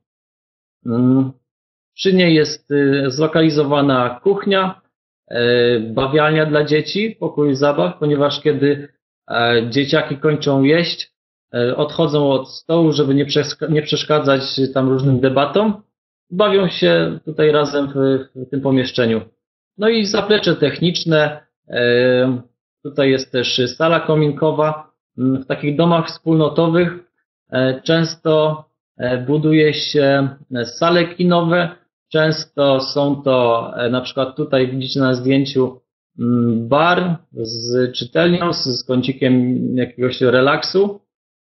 C: Przy niej jest zlokalizowana kuchnia, bawialnia dla dzieci, pokój zabaw, ponieważ kiedy dzieciaki kończą jeść, odchodzą od stołu, żeby nie przeszkadzać tam różnym debatom, bawią się tutaj razem w tym pomieszczeniu. No i zaplecze techniczne, tutaj jest też sala kominkowa. W takich domach wspólnotowych często buduje się sale kinowe, często są to, na przykład tutaj widzicie na zdjęciu bar z czytelnią, z kącikiem jakiegoś relaksu.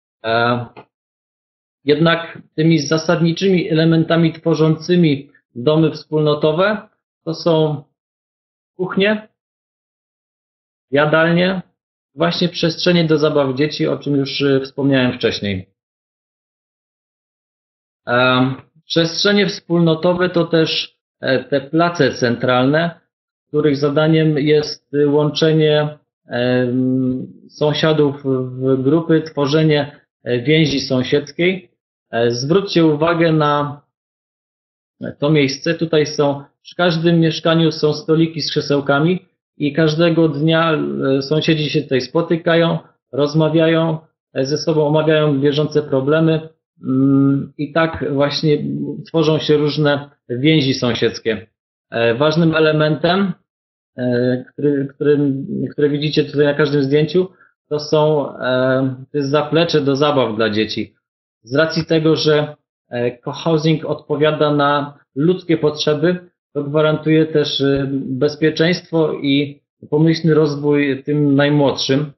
C: Jednak tymi zasadniczymi elementami tworzącymi domy wspólnotowe to są kuchnie, jadalnie, właśnie przestrzenie do zabaw dzieci, o czym już wspomniałem wcześniej. Przestrzenie wspólnotowe to też te place centralne, których zadaniem jest łączenie sąsiadów w grupy, tworzenie więzi sąsiedzkiej. Zwróćcie uwagę na to miejsce. Tutaj przy każdym mieszkaniu są stoliki z krzesełkami i każdego dnia sąsiedzi się tutaj spotykają, rozmawiają ze sobą, omawiają bieżące problemy i tak właśnie tworzą się różne więzi sąsiedzkie. Ważnym elementem, który widzicie tutaj na każdym zdjęciu, to jest zaplecze do zabaw dla dzieci. Z racji tego, że cohousing odpowiada na ludzkie potrzeby, to gwarantuje też bezpieczeństwo i pomyślny rozwój tym najmłodszym.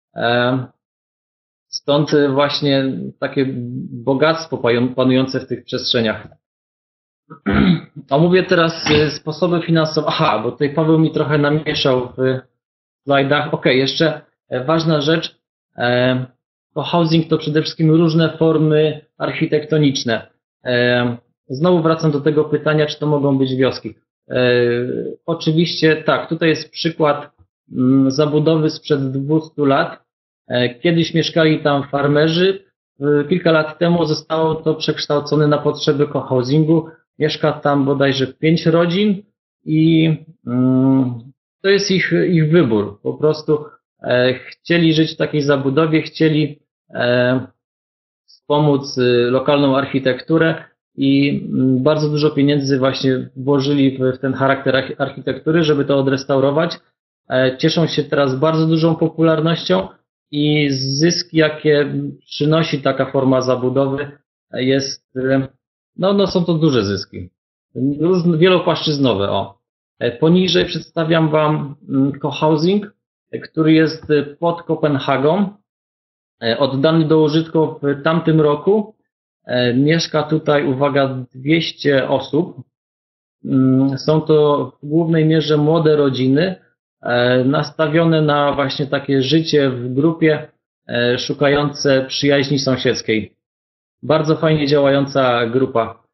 C: Stąd właśnie takie bogactwo panujące w tych przestrzeniach. Omówię teraz sposoby finansowe. Aha, bo tutaj Paweł mi trochę namieszał w slajdach. Ok, jeszcze ważna rzecz. Cohousing to przede wszystkim różne formy architektoniczne. Znowu wracam do tego pytania, czy to mogą być wioski. Oczywiście tak, tutaj jest przykład zabudowy sprzed 200 lat. Kiedyś mieszkali tam farmerzy. Kilka lat temu zostało to przekształcone na potrzeby cohousingu. Mieszka tam bodajże 5 rodzin i to jest ich wybór. Po prostu chcieli żyć w takiej zabudowie, chcieli wspomóc lokalną architekturę i bardzo dużo pieniędzy właśnie włożyli w ten charakter architektury, żeby to odrestaurować. Cieszą się teraz bardzo dużą popularnością i zyski, jakie przynosi taka forma zabudowy, są to duże zyski. Wielopłaszczyznowe. Poniżej przedstawiam Wam cohousing, który jest pod Kopenhagą, oddany do użytku w tamtym roku. Mieszka tutaj, uwaga, 200 osób. Są to w głównej mierze młode rodziny, nastawione na właśnie takie życie w grupie, szukające przyjaźni sąsiedzkiej. Bardzo fajnie działająca grupa.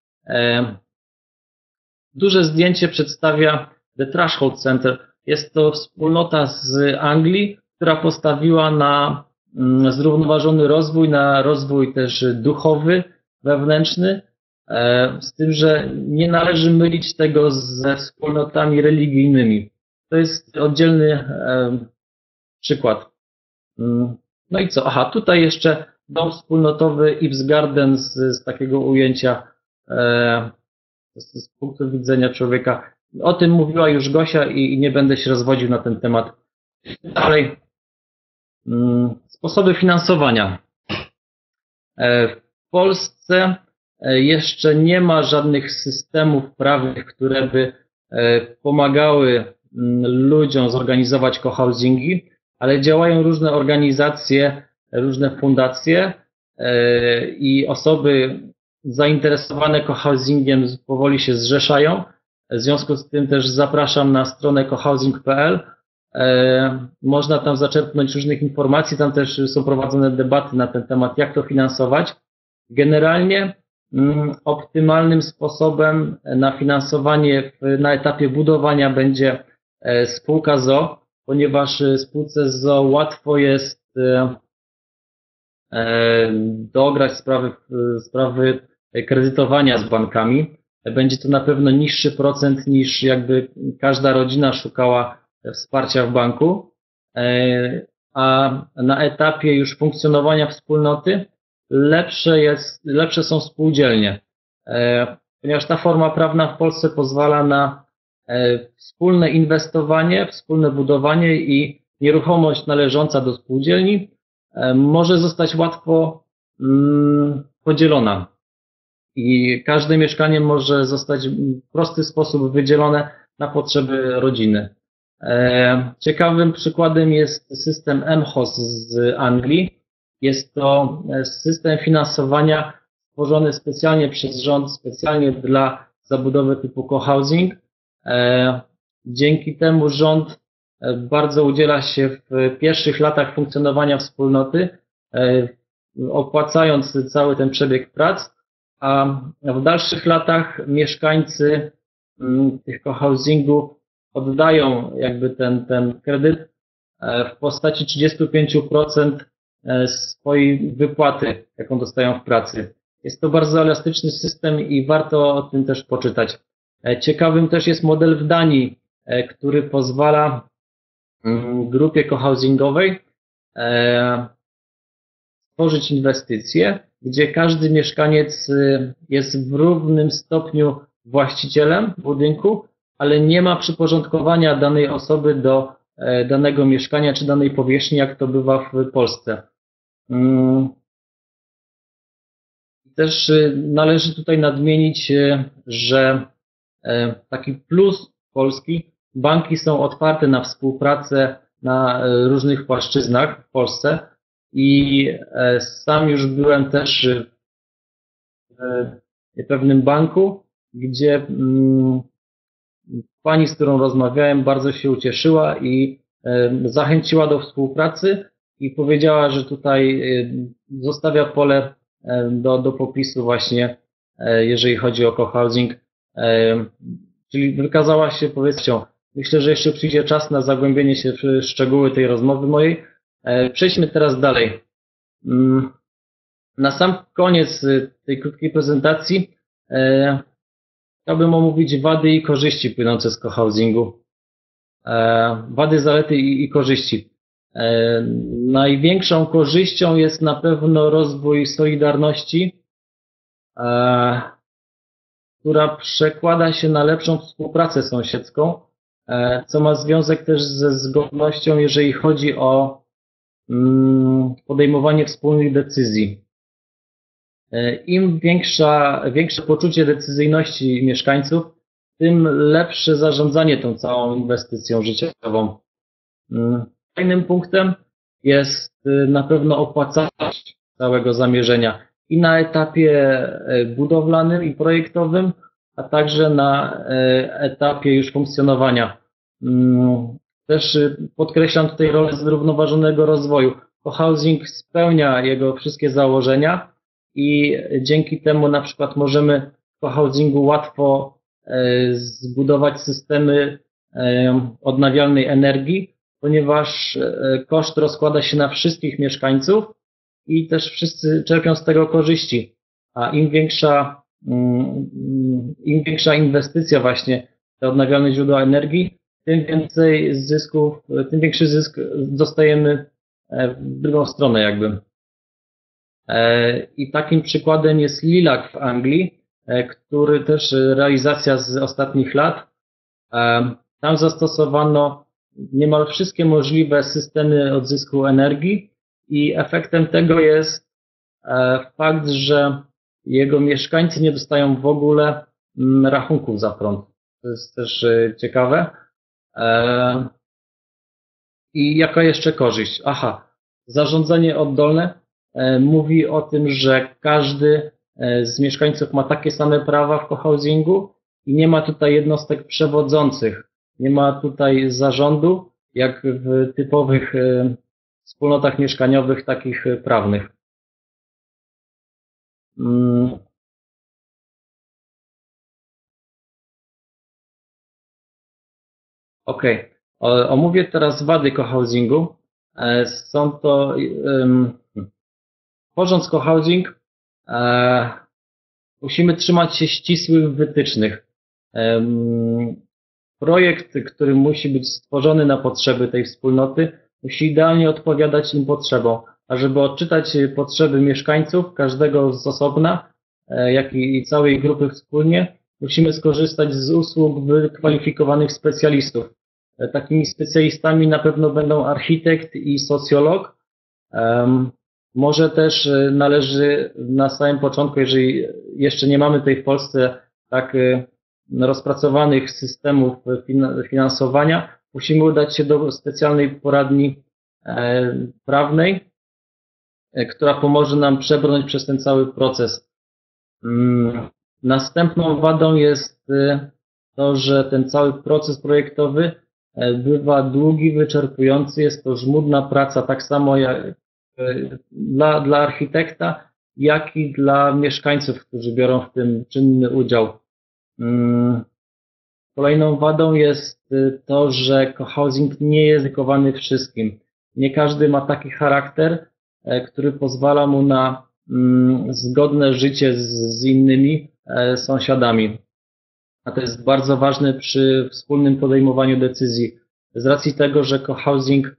C: Duże zdjęcie przedstawia The Threshold Center. Jest to wspólnota z Anglii, która postawiła na zrównoważony rozwój, na rozwój też duchowy, wewnętrzny, z tym, że nie należy mylić tego ze wspólnotami religijnymi. To jest oddzielny przykład. No i co? Aha, tutaj jeszcze dom wspólnotowy Ives Garden z takiego ujęcia z punktu widzenia człowieka. O tym mówiła już Gosia i nie będę się rozwodził na ten temat. Dalej. Sposoby finansowania. W Polsce jeszcze nie ma żadnych systemów prawnych, które by pomagały ludziom zorganizować cohousingi, ale działają różne organizacje, różne fundacje i osoby zainteresowane cohousingiem powoli się zrzeszają. W związku z tym też zapraszam na stronę cohousing.pl. Można tam zaczerpnąć różnych informacji, tam też są prowadzone debaty na ten temat, jak to finansować. Generalnie optymalnym sposobem na finansowanie na etapie budowania będzie spółka z o.o., ponieważ spółce z o.o. łatwo jest dograć sprawy kredytowania z bankami. Będzie to na pewno niższy procent niż jakby każda rodzina szukała wsparcia w banku, a na etapie już funkcjonowania wspólnoty lepsze są spółdzielnie, ponieważ ta forma prawna w Polsce pozwala na wspólne inwestowanie, wspólne budowanie i nieruchomość należąca do spółdzielni może zostać łatwo podzielona. I każde mieszkanie może zostać w prosty sposób wydzielone na potrzeby rodziny. Ciekawym przykładem jest system mHOS z Anglii. Jest to system finansowania stworzony specjalnie przez rząd, specjalnie dla zabudowy typu cohousing. Dzięki temu rząd bardzo udziela się w pierwszych latach funkcjonowania wspólnoty, opłacając cały ten przebieg prac, a w dalszych latach mieszkańcy tych cohousingów oddają jakby ten kredyt w postaci 35% swojej wypłaty, jaką dostają w pracy. Jest to bardzo elastyczny system i warto o tym też poczytać. Ciekawym też jest model w Danii, który pozwala grupie cohousingowej stworzyć inwestycje, gdzie każdy mieszkaniec jest w równym stopniu właścicielem budynku, ale nie ma przyporządkowania danej osoby do danego mieszkania czy danej powierzchni, jak to bywa w Polsce. Też należy tutaj nadmienić, że taki plus Polski, banki są otwarte na współpracę na różnych płaszczyznach w Polsce i sam już byłem też w pewnym banku, gdzie pani, z którą rozmawiałem, bardzo się ucieszyła i zachęciła do współpracy i powiedziała, że tutaj zostawia pole do popisu właśnie, jeżeli chodzi o cohousing, czyli wykazała się powiedzą. Myślę, że jeszcze przyjdzie czas na zagłębienie się w szczegóły tej rozmowy mojej. Przejdźmy teraz dalej. Na sam koniec tej krótkiej prezentacji chciałbym omówić wady i korzyści płynące z cohousingu. Wady, zalety i korzyści. Największą korzyścią jest na pewno rozwój solidarności, która przekłada się na lepszą współpracę sąsiedzką, co ma związek też ze zgodnością, jeżeli chodzi o podejmowanie wspólnych decyzji. Im większe poczucie decyzyjności mieszkańców, tym lepsze zarządzanie tą całą inwestycją życiową. Kolejnym punktem jest na pewno opłacalność całego zamierzenia i na etapie budowlanym i projektowym, a także na etapie już funkcjonowania. Też podkreślam tutaj rolę zrównoważonego rozwoju. Cohousing spełnia jego wszystkie założenia i dzięki temu na przykład możemy w cohousingu łatwo zbudować systemy odnawialnej energii, ponieważ koszt rozkłada się na wszystkich mieszkańców i też wszyscy czerpią z tego korzyści. A im większa inwestycja właśnie w te odnawialne źródła energii, tym więcej zysków, tym większy zysk dostajemy w drugą stronę jakby. I takim przykładem jest Lilac w Anglii, który też realizacja z ostatnich lat. Tam zastosowano niemal wszystkie możliwe systemy odzysku energii i efektem tego jest fakt, że jego mieszkańcy nie dostają w ogóle rachunków za prąd. To jest też ciekawe. I jaka jeszcze korzyść? Zarządzanie oddolne mówi o tym, że każdy z mieszkańców ma takie same prawa w cohousingu i nie ma tutaj jednostek przewodzących. Nie ma tutaj zarządu, jak w typowych wspólnotach mieszkaniowych, takich prawnych. Okej. Omówię teraz wady cohousingu. Są to, tworząc cohousing, musimy trzymać się ścisłych wytycznych. Projekt, który musi być stworzony na potrzeby tej wspólnoty, musi idealnie odpowiadać im potrzebom. A żeby odczytać potrzeby mieszkańców, każdego z osobna, jak i całej grupy wspólnie, musimy skorzystać z usług wykwalifikowanych specjalistów. Takimi specjalistami na pewno będą architekt i socjolog. Może też należy na samym początku, jeżeli jeszcze nie mamy tutaj w Polsce tak rozpracowanych systemów finansowania, musimy udać się do specjalnej poradni prawnej, która pomoże nam przebrnąć przez ten cały proces. Następną wadą jest to, że ten cały proces projektowy bywa długi, wyczerpujący, jest to żmudna praca, tak samo jak dla architekta, jak i dla mieszkańców, którzy biorą w tym czynny udział. Kolejną wadą jest to, że cohousing nie jest dedykowany wszystkim. Nie każdy ma taki charakter, który pozwala mu na zgodne życie z innymi sąsiadami. A to jest bardzo ważne przy wspólnym podejmowaniu decyzji. z racji tego, że cohousing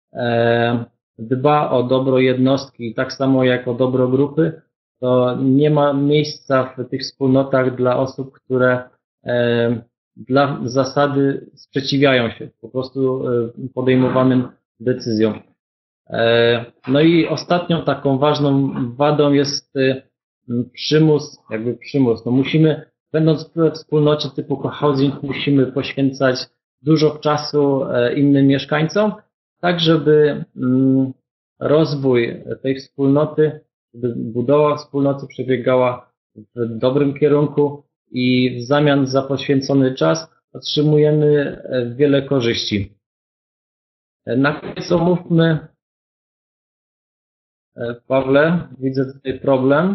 C: dba o dobro jednostki tak samo jak o dobro grupy, to nie ma miejsca w tych wspólnotach dla osób, które dla zasady sprzeciwiają się po prostu podejmowanym decyzjom. No i ostatnią taką ważną wadą jest przymus. No musimy, będąc we wspólnocie typu cohousing, musimy poświęcać dużo czasu innym mieszkańcom, tak żeby rozwój tej wspólnoty, żeby budowa wspólnoty przebiegała w dobrym kierunku i w zamian za poświęcony czas otrzymujemy wiele korzyści. Na koniec omówmy, Pawle, widzę tutaj problem.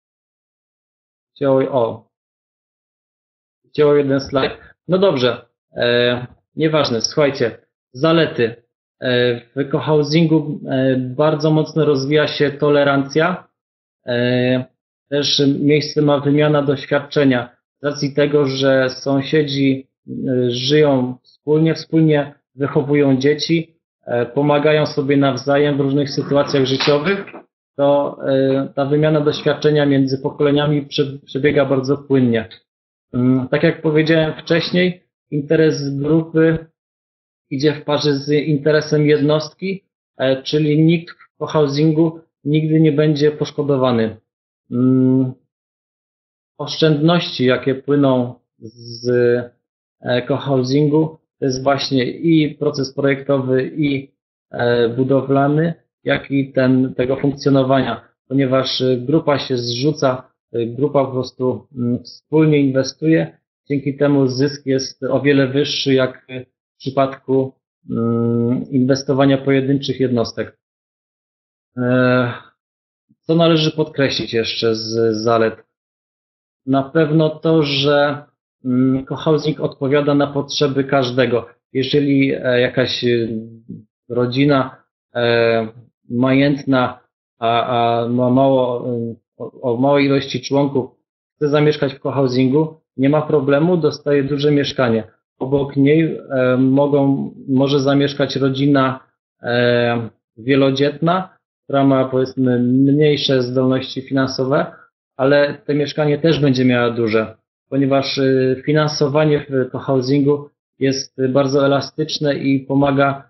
C: Chciało jeden slajd. No dobrze, nieważne, słuchajcie, zalety. W cohousingu bardzo mocno rozwija się tolerancja. Też miejsce ma wymiana doświadczenia. Z racji tego, że sąsiedzi żyją wspólnie wychowują dzieci, pomagają sobie nawzajem w różnych sytuacjach życiowych, to ta wymiana doświadczenia między pokoleniami przebiega bardzo płynnie. Tak jak powiedziałem wcześniej, interes grupy idzie w parze z interesem jednostki, czyli nikt w cohousingu nigdy nie będzie poszkodowany. Oszczędności, jakie płyną z cohousingu, to jest właśnie i proces projektowy, i budowlany, jak i tego funkcjonowania, ponieważ grupa się zrzuca, grupa po prostu wspólnie inwestuje, dzięki temu zysk jest o wiele wyższy, jak w przypadku inwestowania pojedynczych jednostek. Co należy podkreślić jeszcze z zalet? Na pewno to, że cohousing odpowiada na potrzeby każdego. Jeżeli jakaś rodzina majętna, a ma o małej ilości członków, chce zamieszkać w cohousingu, nie ma problemu, dostaje duże mieszkanie. Obok niej może zamieszkać rodzina wielodzietna, która ma powiedzmy mniejsze zdolności finansowe, ale to mieszkanie też będzie miała duże, ponieważ finansowanie w cohousingu jest bardzo elastyczne i pomaga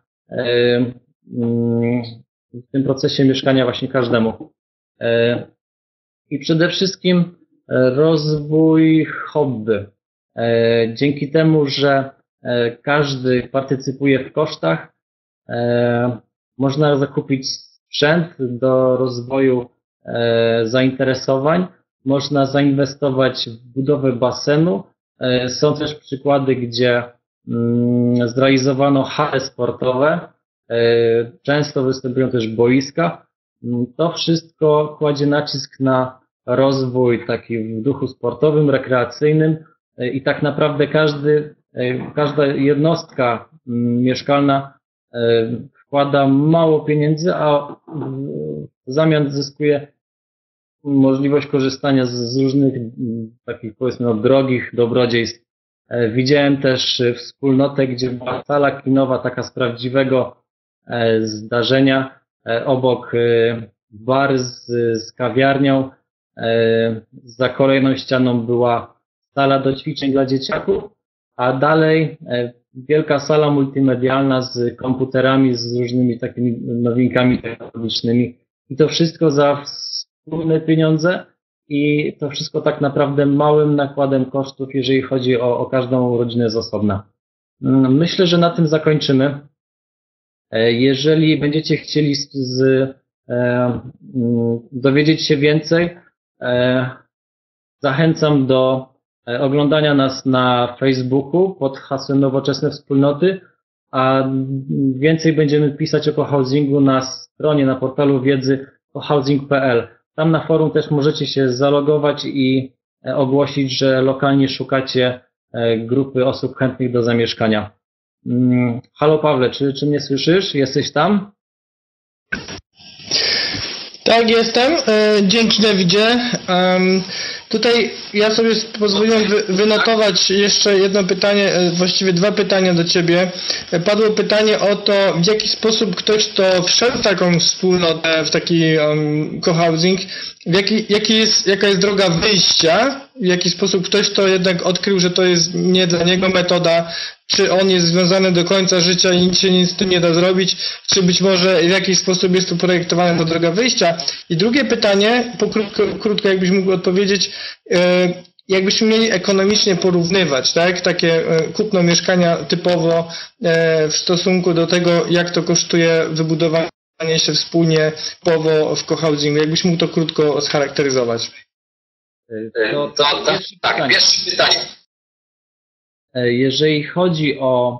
C: w tym procesie mieszkania właśnie każdemu. I przede wszystkim rozwój hobby. Dzięki temu, że każdy partycypuje w kosztach, można zakupić sprzęt do rozwoju zainteresowań, można zainwestować w budowę basenu. Są też przykłady, gdzie zrealizowano hale sportowe, często występują też boiska. To wszystko kładzie nacisk na rozwój taki w duchu sportowym, rekreacyjnym i tak naprawdę każda jednostka mieszkalna wkłada mało pieniędzy, a w zamian zyskuje możliwość korzystania z różnych takich powiedzmy drogich dobrodziejstw. Widziałem też wspólnotę, gdzie była sala kinowa taka z prawdziwego zdarzenia, obok bar z kawiarnią, za kolejną ścianą była sala do ćwiczeń dla dzieciaków, a dalej wielka sala multimedialna z komputerami, z różnymi takimi nowinkami technologicznymi i to wszystko za wspólne pieniądze i to wszystko tak naprawdę małym nakładem kosztów, jeżeli chodzi o każdą rodzinę z osobna. Myślę, że na tym zakończymy. Jeżeli będziecie chcieli dowiedzieć się więcej, zachęcam do oglądania nas na Facebooku pod hasłem Nowoczesne Wspólnoty, a więcej będziemy pisać o cohousingu na stronie, na portalu wiedzy cohousing.pl. Tam na forum też możecie się zalogować i ogłosić, że lokalnie szukacie grupy osób chętnych do zamieszkania. Halo Pawle, czy mnie słyszysz? Jesteś tam?
A: Tak, jestem. Dzięki Dawidzie. Tutaj ja sobie pozwoliłem wynotować jeszcze jedno pytanie, właściwie dwa pytania do Ciebie. Padło pytanie o to, w jaki sposób ktoś, kto wszedł w taką wspólnotę, w taki cohousing, jaka jest droga wyjścia, w jaki sposób ktoś, kto jednak odkrył, że to jest nie dla niego metoda, czy on jest związany do końca życia i nic się z tym nie da zrobić, czy być może w jakiś sposób jest tu projektowana ta droga wyjścia. I drugie pytanie, krótko jakbyś mógł odpowiedzieć, jakbyśmy mieli ekonomicznie porównywać, tak? Takie kupno mieszkania typowo w stosunku do tego, jak to kosztuje wybudowanie się wspólnie typowo w cohousingu. Jakbyś mógł to krótko scharakteryzować?
C: Pierwsze pytanie. Jeżeli chodzi o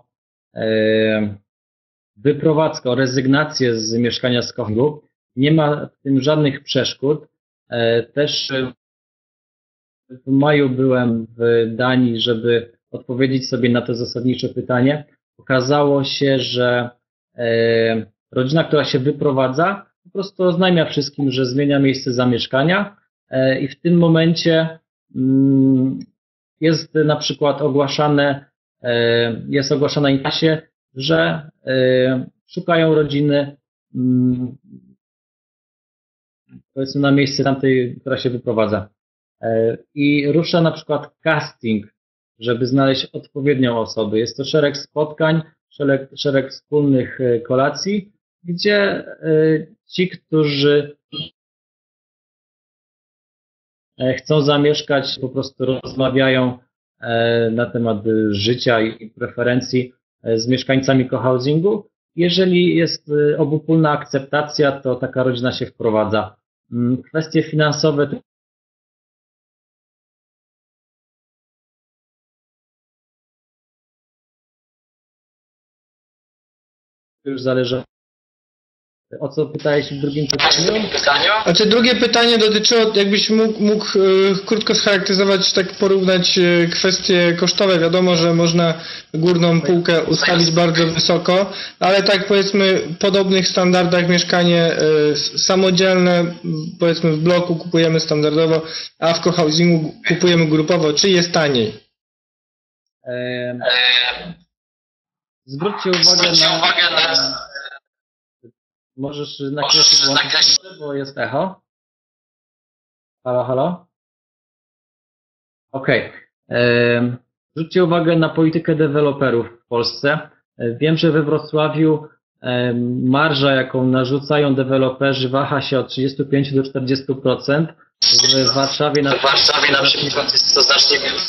C: wyprowadzkę, o rezygnację z mieszkania z cohousingu, nie ma w tym żadnych przeszkód. Też w maju byłem w Danii, żeby odpowiedzieć sobie na to zasadnicze pytanie. Okazało się, że rodzina, która się wyprowadza, po prostu oznajmia wszystkim, że zmienia miejsce zamieszkania i w tym momencie jest na przykład ogłaszana informacja, że szukają rodziny powiedzmy na miejsce tamtej, która się wyprowadza. I rusza na przykład casting, żeby znaleźć odpowiednią osobę. Jest to szereg spotkań, szereg wspólnych kolacji, gdzie ci, którzy chcą zamieszkać, po prostu rozmawiają na temat życia i preferencji z mieszkańcami cohousingu. Jeżeli jest obopólna akceptacja, to taka rodzina się wprowadza. Kwestie finansowe już zależy. O co pytałeś w drugim pytaniu?
A: Znaczy drugie pytanie dotyczyło, jakbyś mógł krótko scharakteryzować, tak porównać kwestie kosztowe. Wiadomo, że można górną półkę ustawić bardzo wysoko, ale tak powiedzmy w podobnych standardach mieszkanie samodzielne, powiedzmy w bloku kupujemy standardowo, a w cohousingu kupujemy grupowo. Czy jest taniej?
C: Zwróćcie uwagę na... Możesz nakreślić, bo jest echo. Halo, halo? Okej. Zwróćcie uwagę na politykę deweloperów w Polsce. Wiem, że we Wrocławiu marża, jaką narzucają deweloperzy, waha się od 35 do 40%. W Warszawie na przykład jest to znacznie więcej.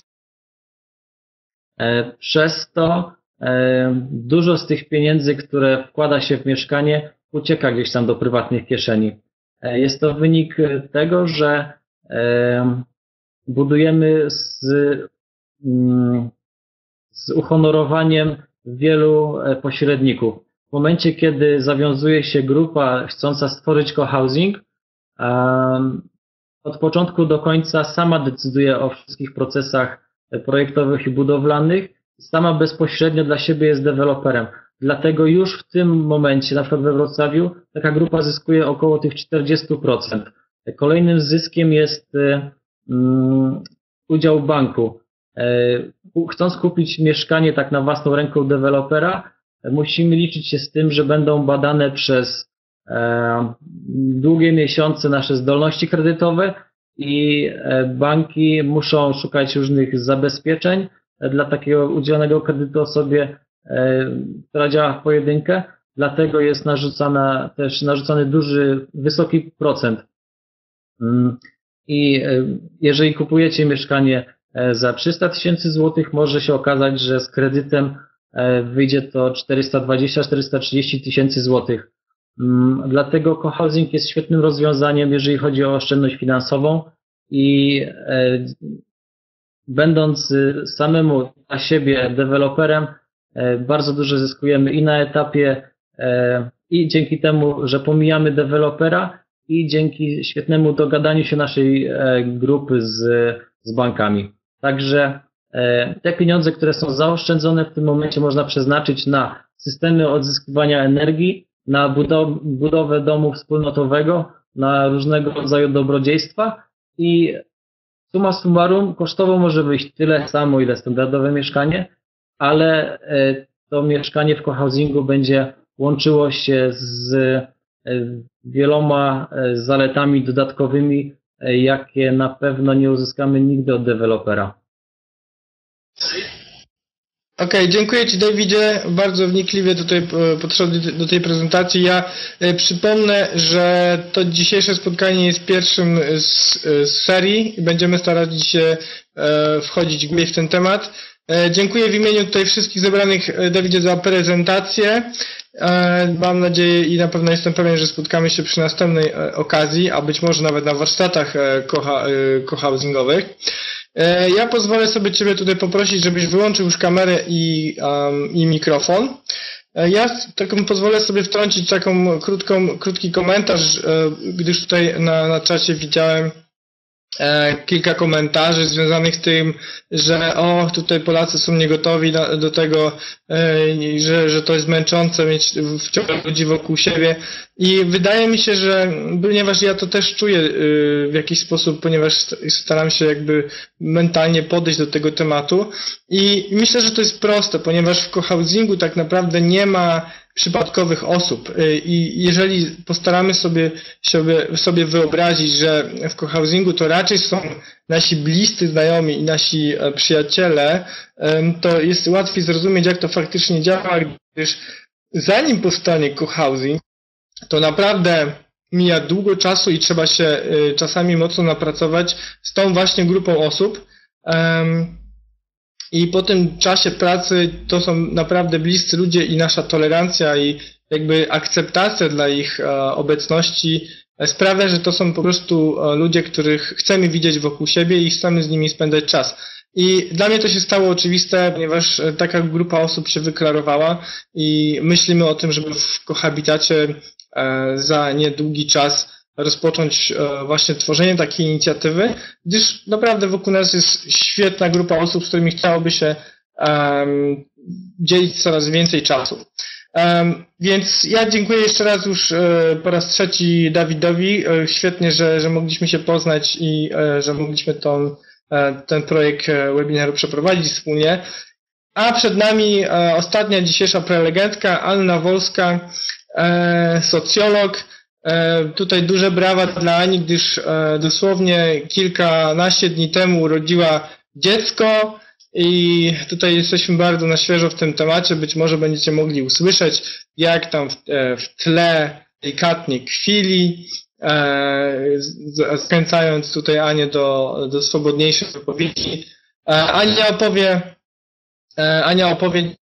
C: Przez to dużo z tych pieniędzy, które wkłada się w mieszkanie, ucieka gdzieś tam do prywatnych kieszeni. Jest to wynik tego, że budujemy z uhonorowaniem wielu pośredników. W momencie, kiedy zawiązuje się grupa chcąca stworzyć cohousing, od początku do końca sama decyduje o wszystkich procesach projektowych i budowlanych, sama bezpośrednio dla siebie jest deweloperem. Dlatego już w tym momencie, na przykład we Wrocławiu, taka grupa zyskuje około tych 40%. Kolejnym zyskiem jest udział banku. Chcąc kupić mieszkanie tak na własną rękę u dewelopera, musimy liczyć się z tym, że będą badane przez długie miesiące nasze zdolności kredytowe i banki muszą szukać różnych zabezpieczeń dla takiego udzielonego kredytu osobie, która działa w pojedynkę, dlatego jest narzucany wysoki procent. I jeżeli kupujecie mieszkanie za 300 000 złotych, może się okazać, że z kredytem wyjdzie to 420-430 tysięcy złotych. Dlatego cohousing jest świetnym rozwiązaniem, jeżeli chodzi o oszczędność finansową i będąc samemu dla siebie deweloperem, bardzo dużo zyskujemy i na etapie i dzięki temu, że pomijamy dewelopera i dzięki świetnemu dogadaniu się naszej grupy z bankami. Także te pieniądze, które są zaoszczędzone w tym momencie można przeznaczyć na systemy odzyskiwania energii, na budowę domu wspólnotowego, na różnego rodzaju dobrodziejstwa i summa summarum kosztowo może wyjść tyle samo, ile standardowe mieszkanie, ale to mieszkanie w cohousingu będzie łączyło się z wieloma zaletami dodatkowymi, jakie na pewno nie uzyskamy nigdy od dewelopera.
A: Okej, dziękuję Ci, Dawidzie. Bardzo wnikliwie tutaj podszedł do tej prezentacji. Ja przypomnę, że to dzisiejsze spotkanie jest pierwszym z serii i będziemy starać się wchodzić głębiej w ten temat. Dziękuję w imieniu tutaj wszystkich zebranych, Dawidzie, za prezentację. Mam nadzieję i na pewno jestem pewien, że spotkamy się przy następnej okazji, a być może nawet na warsztatach cohousingowych. Ja pozwolę sobie Ciebie tutaj poprosić, żebyś wyłączył już kamerę i mikrofon. Ja pozwolę sobie wtrącić krótki komentarz, gdyż tutaj na czacie widziałem kilka komentarzy związanych z tym, że tutaj Polacy są niegotowi do tego, że to jest męczące mieć wciąż ludzi wokół siebie i wydaje mi się, że ponieważ ja to też czuję w jakiś sposób, ponieważ staram się jakby mentalnie podejść do tego tematu i myślę, że to jest proste, ponieważ w cohousingu tak naprawdę nie ma przypadkowych osób i jeżeli postaramy sobie wyobrazić, że w cohousingu to raczej są nasi bliscy znajomi i nasi przyjaciele, to jest łatwiej zrozumieć, jak to faktycznie działa, gdyż zanim powstanie cohousing, to naprawdę mija długo czasu i trzeba się czasami mocno napracować z tą właśnie grupą osób. I po tym czasie pracy to są naprawdę bliscy ludzie i nasza tolerancja i jakby akceptacja dla ich obecności sprawia, że to są po prostu ludzie, których chcemy widzieć wokół siebie i chcemy z nimi spędzać czas. I dla mnie to się stało oczywiste, ponieważ taka grupa osób się wyklarowała i myślimy o tym, żeby w kohabitacie za niedługi czas rozpocząć właśnie tworzenie takiej inicjatywy, gdyż naprawdę wokół nas jest świetna grupa osób, z którymi chciałoby się dzielić coraz więcej czasu. Więc ja dziękuję jeszcze raz już po raz trzeci Dawidowi. Świetnie, że mogliśmy się poznać i że mogliśmy ten projekt webinaru przeprowadzić wspólnie. A przed nami ostatnia dzisiejsza prelegentka, Anna Wolska, socjolog. Tutaj duże brawa dla Ani, gdyż dosłownie kilkanaście dni temu urodziła dziecko i tutaj jesteśmy bardzo na świeżo w tym temacie. Być może będziecie mogli usłyszeć, jak tam w tle delikatnie kwili, zachęcając tutaj Anię do swobodniejszej wypowiedzi. Ania opowie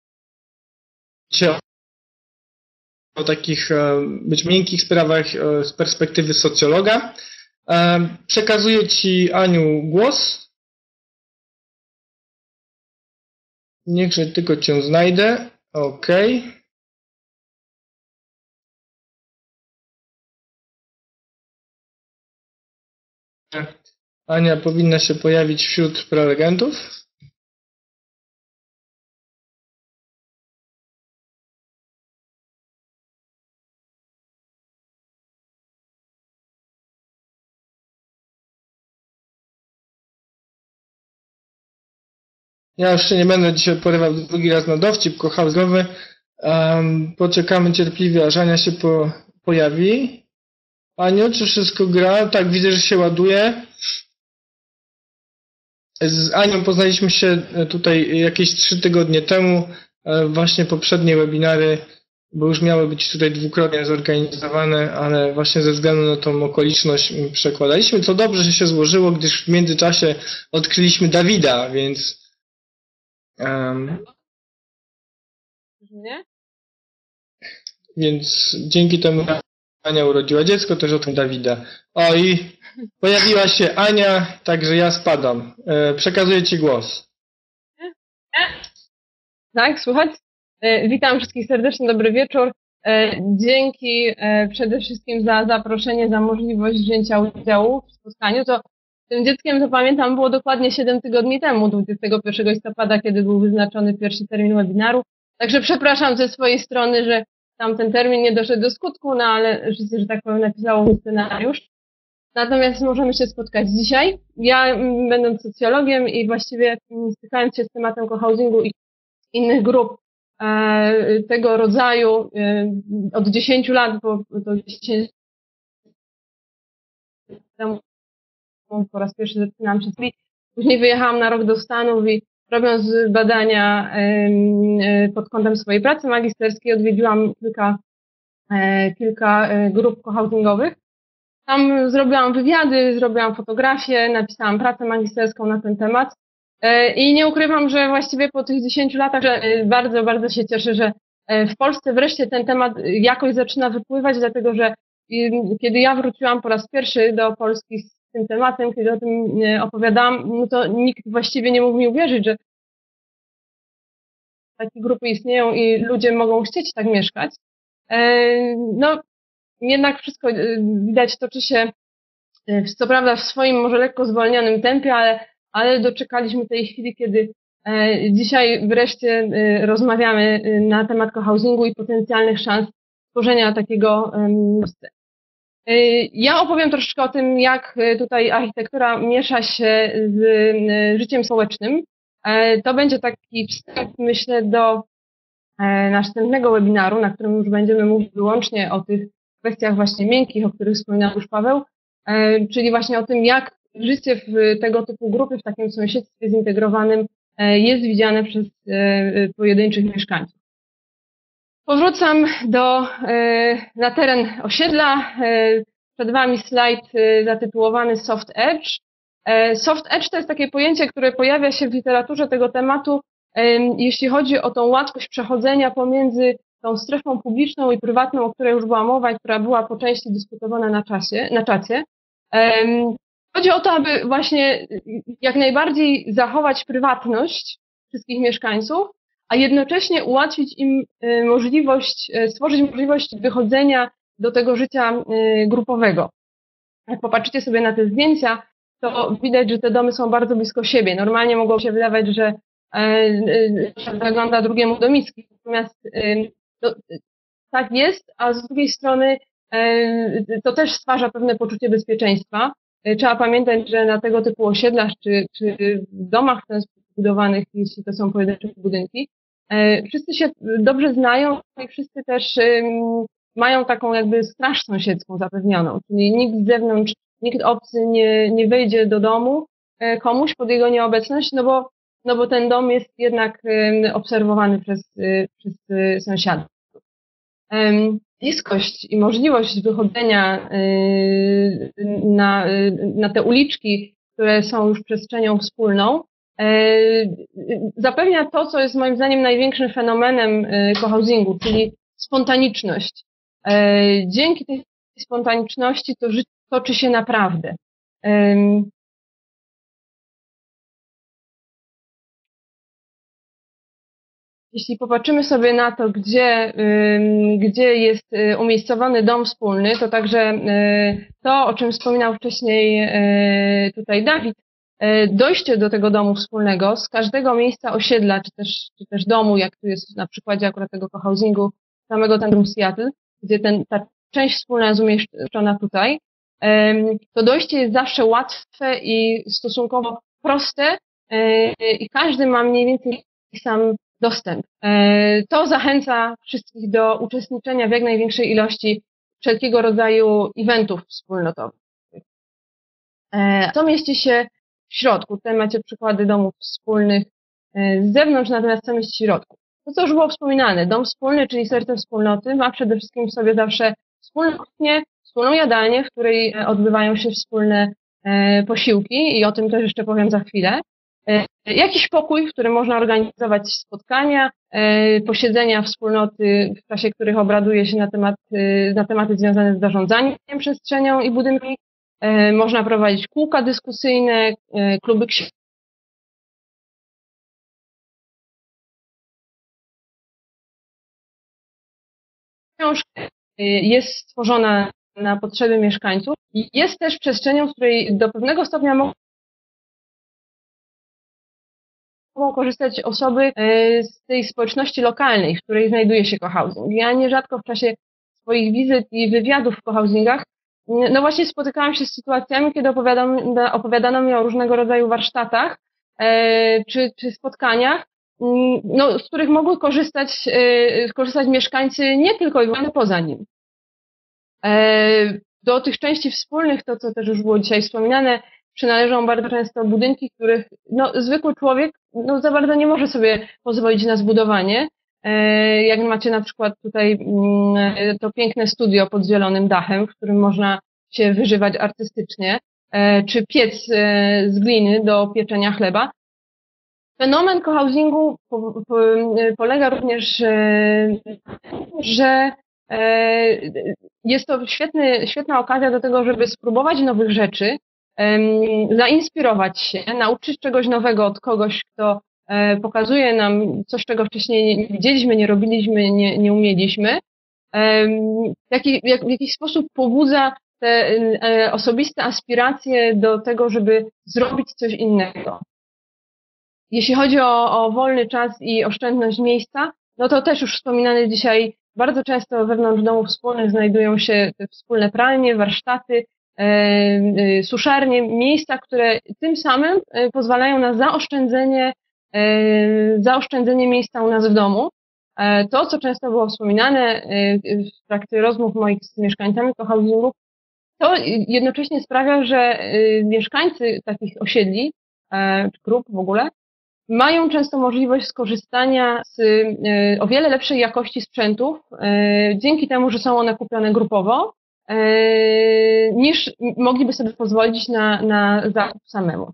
A: o takich być miękkich sprawach z perspektywy socjologa. Przekazuję Ci, Aniu, głos. Niechże tylko Cię znajdę. OK. Ania powinna się pojawić wśród prelegentów. Ja już się nie będę dzisiaj porywał drugi raz na dowcip cohousingowy. Poczekamy cierpliwie, aż Ania się pojawi. Aniu, czy wszystko gra? Tak, widzę, że się ładuje. Z Anią poznaliśmy się tutaj jakieś 3 tygodnie temu. Właśnie poprzednie webinary, bo już miały być tutaj dwukrotnie zorganizowane, ale właśnie ze względu na tą okoliczność przekładaliśmy. Co dobrze, że się złożyło, gdyż w międzyczasie odkryliśmy Dawida, więc więc dzięki temu Ania urodziła dziecko, też o tym Dawida. O i pojawiła się Ania, także ja spadam. Przekazuję Ci głos.
D: Tak, słuchać? Witam wszystkich serdecznie, dobry wieczór. Dzięki przede wszystkim za zaproszenie, za możliwość wzięcia udziału w spotkaniu. To tym dzieckiem, co pamiętam, było dokładnie 7 tygodni temu, 21 listopada, kiedy był wyznaczony pierwszy termin webinaru. Także przepraszam ze swojej strony, że tamten termin nie doszedł do skutku, no ale życie, że tak powiem, napisało mi scenariusz. natomiast możemy się spotkać dzisiaj. Ja, będąc socjologiem i właściwie stykając się z tematem cohousingu i innych grup tego rodzaju od 10 lat, bo to 10 lat temu po raz pierwszy zetknęłam się z tym. Później wyjechałam na rok do Stanów i robiąc badania pod kątem swojej pracy magisterskiej odwiedziłam kilka grup cohousingowych. Tam zrobiłam wywiady, zrobiłam fotografie, napisałam pracę magisterską na ten temat i nie ukrywam, że właściwie po tych 10 latach bardzo, bardzo się cieszę, że w Polsce wreszcie ten temat jakoś zaczyna wypływać, dlatego że kiedy ja wróciłam po raz pierwszy do Polski z tym tematem, kiedy o tym opowiadałam, no to nikt właściwie nie mógł mi uwierzyć, że takie grupy istnieją i ludzie mogą chcieć tak mieszkać. No, jednak wszystko widać toczy się, co prawda w swoim może lekko zwolnionym tempie, ale doczekaliśmy tej chwili, kiedy dzisiaj wreszcie rozmawiamy na temat cohousingu i potencjalnych szans tworzenia takiego miejsca. Ja opowiem troszeczkę o tym, jak tutaj architektura miesza się z życiem społecznym. To będzie taki wstęp, myślę, do następnego webinaru, na którym już będziemy mówić wyłącznie o tych kwestiach właśnie miękkich, o których wspominał już Paweł, czyli właśnie o tym, jak życie w tego typu grupy, w takim sąsiedztwie zintegrowanym jest widziane przez pojedynczych mieszkańców. Powrócam na teren osiedla. Przed Wami slajd zatytułowany Soft Edge. Soft Edge to jest takie pojęcie, które pojawia się w literaturze tego tematu, jeśli chodzi o tą łatwość przechodzenia pomiędzy tą strefą publiczną i prywatną, o której już była mowa i która była po części dyskutowana na czacie. Chodzi o to, aby właśnie jak najbardziej zachować prywatność wszystkich mieszkańców, a jednocześnie ułatwić im stworzyć możliwość wychodzenia do tego życia grupowego. Jak popatrzycie sobie na te zdjęcia, to widać, że te domy są bardzo blisko siebie. Normalnie mogło się wydawać, że zagląda drugiemu do miski. Natomiast tak jest, a z drugiej strony to też stwarza pewne poczucie bezpieczeństwa. Trzeba pamiętać, że na tego typu osiedlach czy w domach w ten sposób budowanych, jeśli to są pojedyncze budynki, wszyscy się dobrze znają i wszyscy też mają taką jakby straż sąsiedzką zapewnioną, czyli nikt z zewnątrz, nikt obcy nie wejdzie do domu komuś pod jego nieobecność, no bo ten dom jest jednak obserwowany przez sąsiadów. Bliskość i możliwość wychodzenia na te uliczki, które są już przestrzenią wspólną, zapewnia to, co jest moim zdaniem największym fenomenem cohousingu, czyli spontaniczność. Dzięki tej spontaniczności to życie toczy się naprawdę. Jeśli popatrzymy sobie na to, gdzie jest umiejscowiony dom wspólny, to także to, o czym wspominał wcześniej tutaj Dawid, dojście do tego domu wspólnego z każdego miejsca osiedla, czy też domu, jak tu jest na przykładzie akurat tego cohousingu samego centrum Seattle, gdzie ta część wspólna jest umieszczona tutaj, to dojście jest zawsze łatwe i stosunkowo proste i każdy ma mniej więcej sam dostęp. To zachęca wszystkich do uczestniczenia w jak największej ilości wszelkiego rodzaju eventów wspólnotowych. Co mieści się w środku? Tutaj macie przykłady domów wspólnych z zewnątrz, natomiast co mieści się w środku? To, co już było wspominane, dom wspólny, czyli serce wspólnoty, ma przede wszystkim w sobie zawsze wspólną kuchnię, wspólną jadalnię, w której odbywają się wspólne posiłki i o tym też jeszcze powiem za chwilę. Jakiś pokój, w którym można organizować spotkania, posiedzenia wspólnoty, w czasie których obraduje się na tematy związane z zarządzaniem przestrzenią i budynkami. Można prowadzić kółka dyskusyjne, kluby książki. Jest stworzona na potrzeby mieszkańców i jest też przestrzenią, w której do pewnego stopnia mogą korzystać osoby z tej społeczności lokalnej, w której znajduje się cohousing. Ja nierzadko w czasie swoich wizyt i wywiadów w cohousingach no właśnie spotykałam się z sytuacjami, kiedy opowiadano mi o różnego rodzaju warsztatach czy spotkaniach, no, z których mogły korzystać mieszkańcy nie tylko i wyłącznie poza nim. Do tych części wspólnych, to co też już było dzisiaj wspominane, przynależą bardzo często budynki, których no, zwykły człowiek no, za bardzo nie może sobie pozwolić na zbudowanie. Jak macie na przykład tutaj to piękne studio pod zielonym dachem, w którym można się wyżywać artystycznie, czy piec z gliny do pieczenia chleba. Fenomen cohousingu polega również, że jest to świetna okazja do tego, żeby spróbować nowych rzeczy, zainspirować się, nauczyć czegoś nowego od kogoś, kto pokazuje nam coś, czego wcześniej nie widzieliśmy, nie robiliśmy, nie umieliśmy. W jakiś sposób pobudza te osobiste aspiracje do tego, żeby zrobić coś innego. Jeśli chodzi o wolny czas i oszczędność miejsca, no to też już wspominane dzisiaj, bardzo często wewnątrz domów wspólnych znajdują się te wspólne pralnie, warsztaty, suszarnie, miejsca, które tym samym pozwalają na zaoszczędzenie miejsca u nas w domu. To, co często było wspominane w trakcie rozmów moich z mieszkańcami cohousingu, to jednocześnie sprawia, że mieszkańcy takich osiedli, czy grup w ogóle, mają często możliwość skorzystania z o wiele lepszej jakości sprzętów, dzięki temu, że są one kupione grupowo, niż mogliby sobie pozwolić na zakup samemu.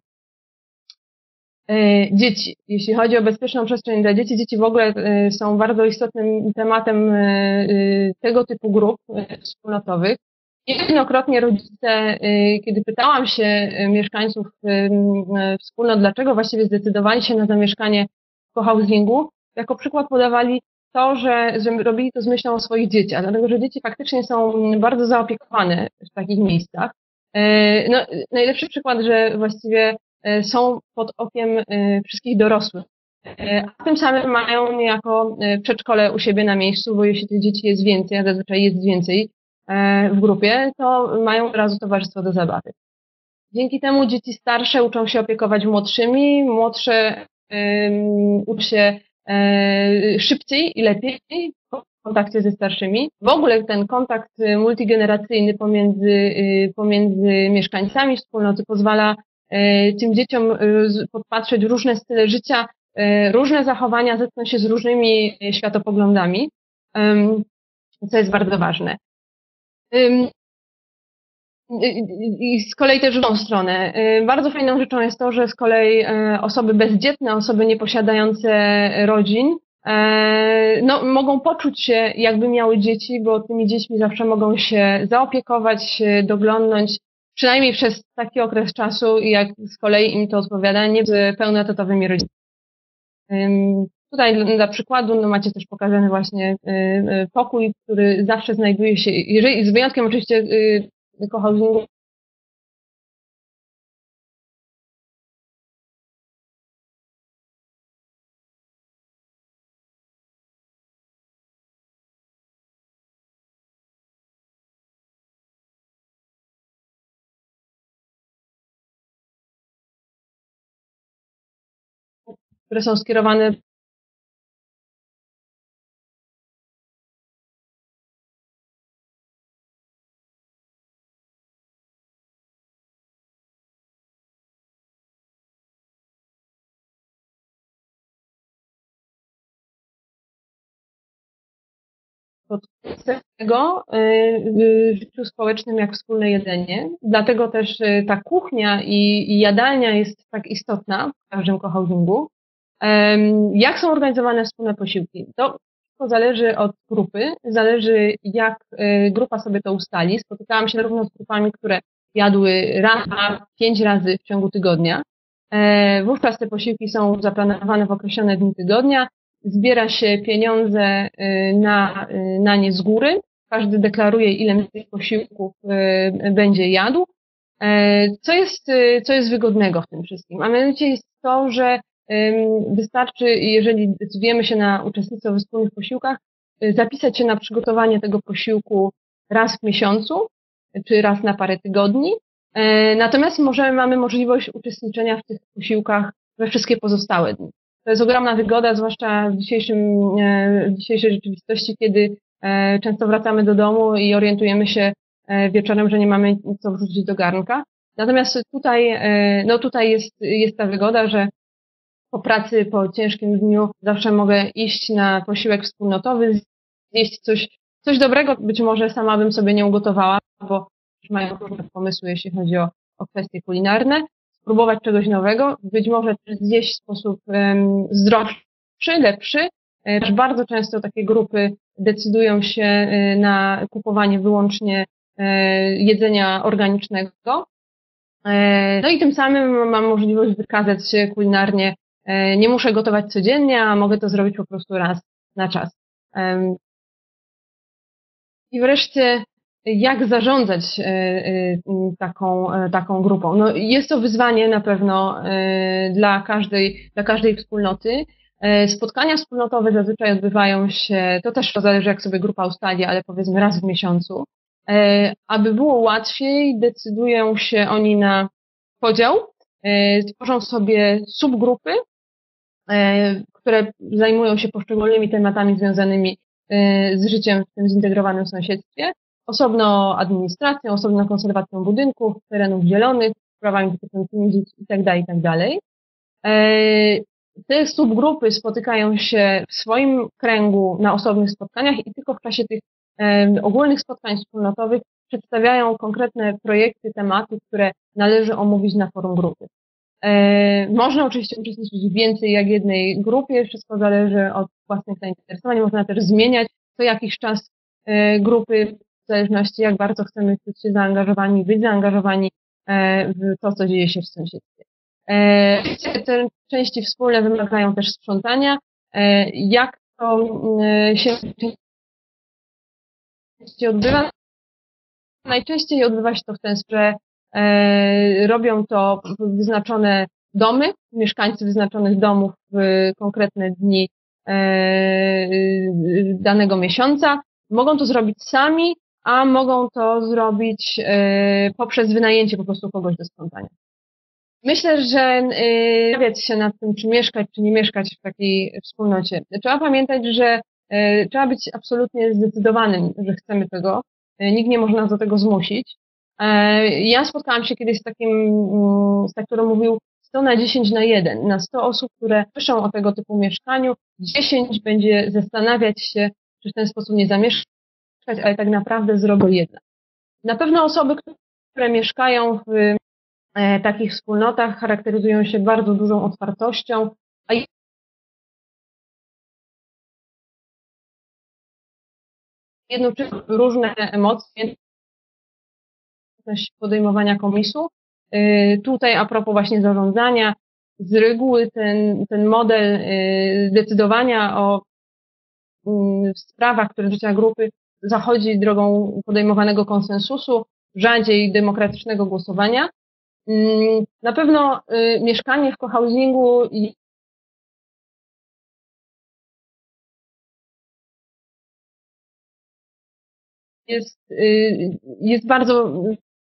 D: Dzieci. Jeśli chodzi o bezpieczną przestrzeń dla dzieci, dzieci w ogóle są bardzo istotnym tematem tego typu grup wspólnotowych. Jednokrotnie rodzice, kiedy pytałam się mieszkańców wspólnot, dlaczego właściwie zdecydowali się na zamieszkanie w cohousingu, jako przykład podawali to, że robili to z myślą o swoich dzieciach, dlatego że dzieci faktycznie są bardzo zaopiekowane w takich miejscach. No, najlepszy przykład, że właściwie są pod okiem wszystkich dorosłych, a tym samym mają niejako przedszkole u siebie na miejscu, bo jeśli tych dzieci jest więcej, a zazwyczaj jest więcej w grupie, to mają od razu towarzystwo do zabawy. Dzięki temu dzieci starsze uczą się opiekować młodszymi, młodsze uczą się szybciej i lepiej w kontakcie ze starszymi. W ogóle ten kontakt multigeneracyjny pomiędzy mieszkańcami wspólnoty pozwala tym dzieciom podpatrzeć różne style życia, różne zachowania, zetknąć się z różnymi światopoglądami, co jest bardzo ważne. I z kolei też w drugą stronę. Bardzo fajną rzeczą jest to, że z kolei osoby bezdzietne, osoby nieposiadające rodzin, no, mogą poczuć się, jakby miały dzieci, bo tymi dziećmi zawsze mogą się zaopiekować, doglądnąć, przynajmniej przez taki okres czasu, jak z kolei im to odpowiada, nie z pełnoetatowymi rodzinami. Tutaj dla przykładu no macie też pokazany właśnie pokój, który zawsze znajduje się, jeżeli z wyjątkiem oczywiście cohousingu. Które są skierowane pod tego w życiu społecznym jak wspólne jedzenie. Dlatego też ta kuchnia i jadalnia jest tak istotna w każdym cohousingu. Jak są organizowane wspólne posiłki? To wszystko zależy od grupy, zależy jak grupa sobie to ustali. Spotykałam się zarówno z grupami, które jadły raz, 5 razy w ciągu tygodnia. Wówczas te posiłki są zaplanowane w określone dni tygodnia. Zbiera się pieniądze na nie z góry. Każdy deklaruje, ile tych posiłków będzie jadł. Co jest wygodnego w tym wszystkim? A mianowicie jest to, że wystarczy, jeżeli decydujemy się na uczestnictwo we wspólnych posiłkach, zapisać się na przygotowanie tego posiłku raz w miesiącu. czy raz na parę tygodni. Natomiast mamy możliwość uczestniczenia w tych posiłkach we wszystkie pozostałe dni. To jest ogromna wygoda, zwłaszcza w dzisiejszej rzeczywistości, kiedy często wracamy do domu i orientujemy się wieczorem, że nie mamy co wrzucić do garnka. Natomiast tutaj jest ta wygoda, że po pracy, po ciężkim dniu zawsze mogę iść na posiłek wspólnotowy, zjeść coś dobrego. Być może sama bym sobie nie ugotowała, bo mają różne pomysły, jeśli chodzi o kwestie kulinarne. Spróbować czegoś nowego, być może też zjeść w sposób zdrowszy, lepszy. Też bardzo często takie grupy decydują się na kupowanie wyłącznie jedzenia organicznego. No i tym samym mam możliwość wykazać się kulinarnie. Nie muszę gotować codziennie, a mogę to zrobić po prostu raz na czas. I wreszcie, jak zarządzać taką grupą? No, jest to wyzwanie na pewno dla każdej wspólnoty. Spotkania wspólnotowe zazwyczaj odbywają się, to też zależy jak sobie grupa ustali, ale powiedzmy raz w miesiącu. Aby było łatwiej, decydują się oni na podział, tworzą sobie subgrupy, które zajmują się poszczególnymi tematami związanymi z życiem w tym zintegrowanym sąsiedztwie. Osobno administracją, osobno konserwacją budynków, terenów zielonych, sprawami dotyczącymi dzieci itd., itd. Te subgrupy spotykają się w swoim kręgu na osobnych spotkaniach i tylko w czasie tych ogólnych spotkań wspólnotowych przedstawiają konkretne projekty, tematy, które należy omówić na forum grupy. Można oczywiście uczestniczyć w więcej jak jednej grupie, wszystko zależy od własnych zainteresowań. Można też zmieniać co jakiś czas grupy, w zależności jak bardzo chcemy czuć się zaangażowani, być zaangażowani w to, co dzieje się w sąsiedztwie. Te części wspólne wymagają też sprzątania. Jak to się odbywa? Najczęściej odbywa się to w ten sposób, że robią to wyznaczone domy, mieszkańcy wyznaczonych domów w konkretne dni danego miesiąca. Mogą to zrobić sami, a mogą to zrobić poprzez wynajęcie po prostu kogoś do sprzątania. Myślę, że zastanawiać się nad tym, czy mieszkać, czy nie mieszkać w takiej wspólnocie. Trzeba pamiętać, że trzeba być absolutnie zdecydowanym, że chcemy tego. Nikt nie może nas do tego zmusić. Ja spotkałam się kiedyś z tak, który mówił 100 na 10 na 1. Na 100 osób, które słyszą o tego typu mieszkaniu, 10 będzie zastanawiać się, czy w ten sposób nie zamieszkać, ale tak naprawdę zrobią jedna. Na pewno osoby, które mieszkają w takich wspólnotach, charakteryzują się bardzo dużą otwartością, a jednocześnie różne emocje, podejmowania komisu. Tutaj a propos właśnie zarządzania, z reguły ten model decydowania o sprawach, które dotyczą grupy, zachodzi drogą podejmowanego konsensusu, rzadziej demokratycznego głosowania. Na pewno mieszkanie w cohousingu jest bardzo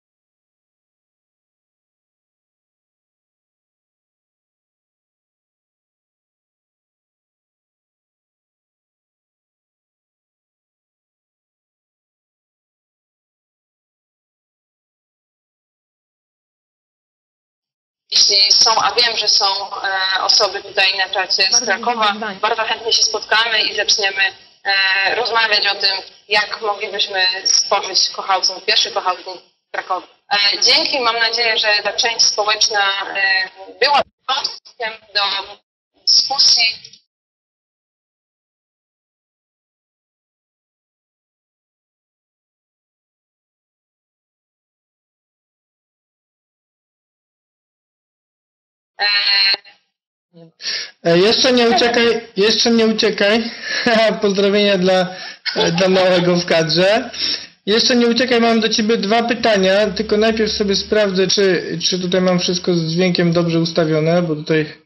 E: Jeśli są, a wiem, że są osoby tutaj na czacie z Krakowa, bardzo chętnie się spotkamy i zaczniemy rozmawiać o tym, jak moglibyśmy stworzyć cohousing, pierwszy cohousing w Krakowie. Dzięki, mam nadzieję, że ta część społeczna była początkiem do dyskusji.
A: Jeszcze nie uciekaj. Pozdrowienia dla małego w kadrze. Jeszcze nie uciekaj, mam do Ciebie 2 pytania, tylko najpierw sobie sprawdzę, czy tutaj mam wszystko z dźwiękiem dobrze ustawione, bo tutaj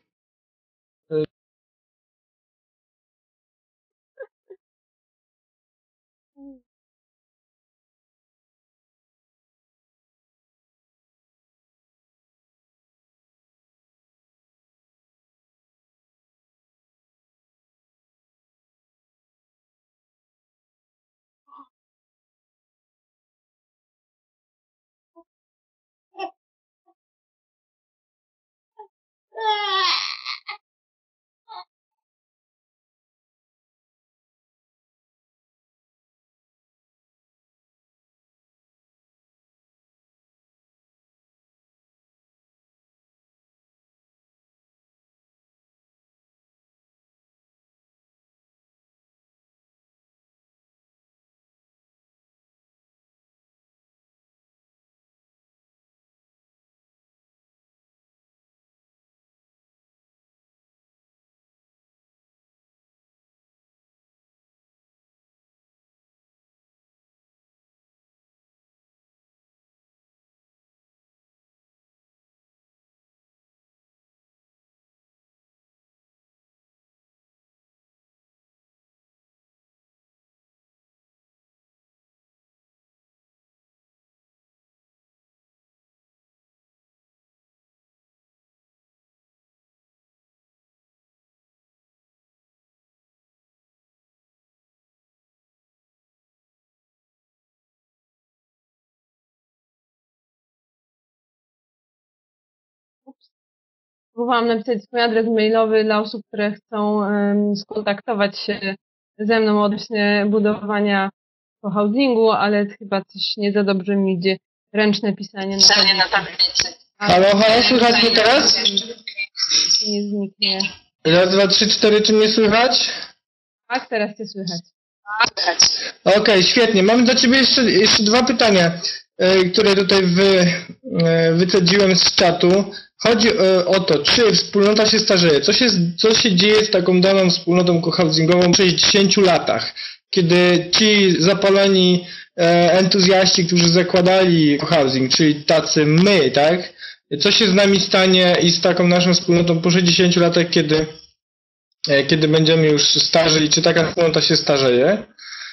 D: próbowałam napisać swój adres mailowy dla osób, które chcą skontaktować się ze mną odnośnie budowania cohousingu, ale chyba coś nie za dobrze mi idzie. Ręczne pisanie na tablicy.
A: Halo, słychać mnie teraz?
D: Nie zniknie.
A: Raz, dwa, trzy, cztery, czy mnie słychać?
D: Tak, teraz cię słychać.
A: Okej, świetnie. Mam do ciebie jeszcze dwa pytania, które tutaj wycedziłem z czatu. Chodzi o to, czy wspólnota się starzeje. Co się dzieje z taką daną wspólnotą cohousingową w 60 latach, kiedy ci zapaleni entuzjaści, którzy zakładali cohousing, czyli tacy my, tak? Co się z nami stanie i z taką naszą wspólnotą po 60 latach, kiedy będziemy już starzy i czy taka wspólnota się starzeje?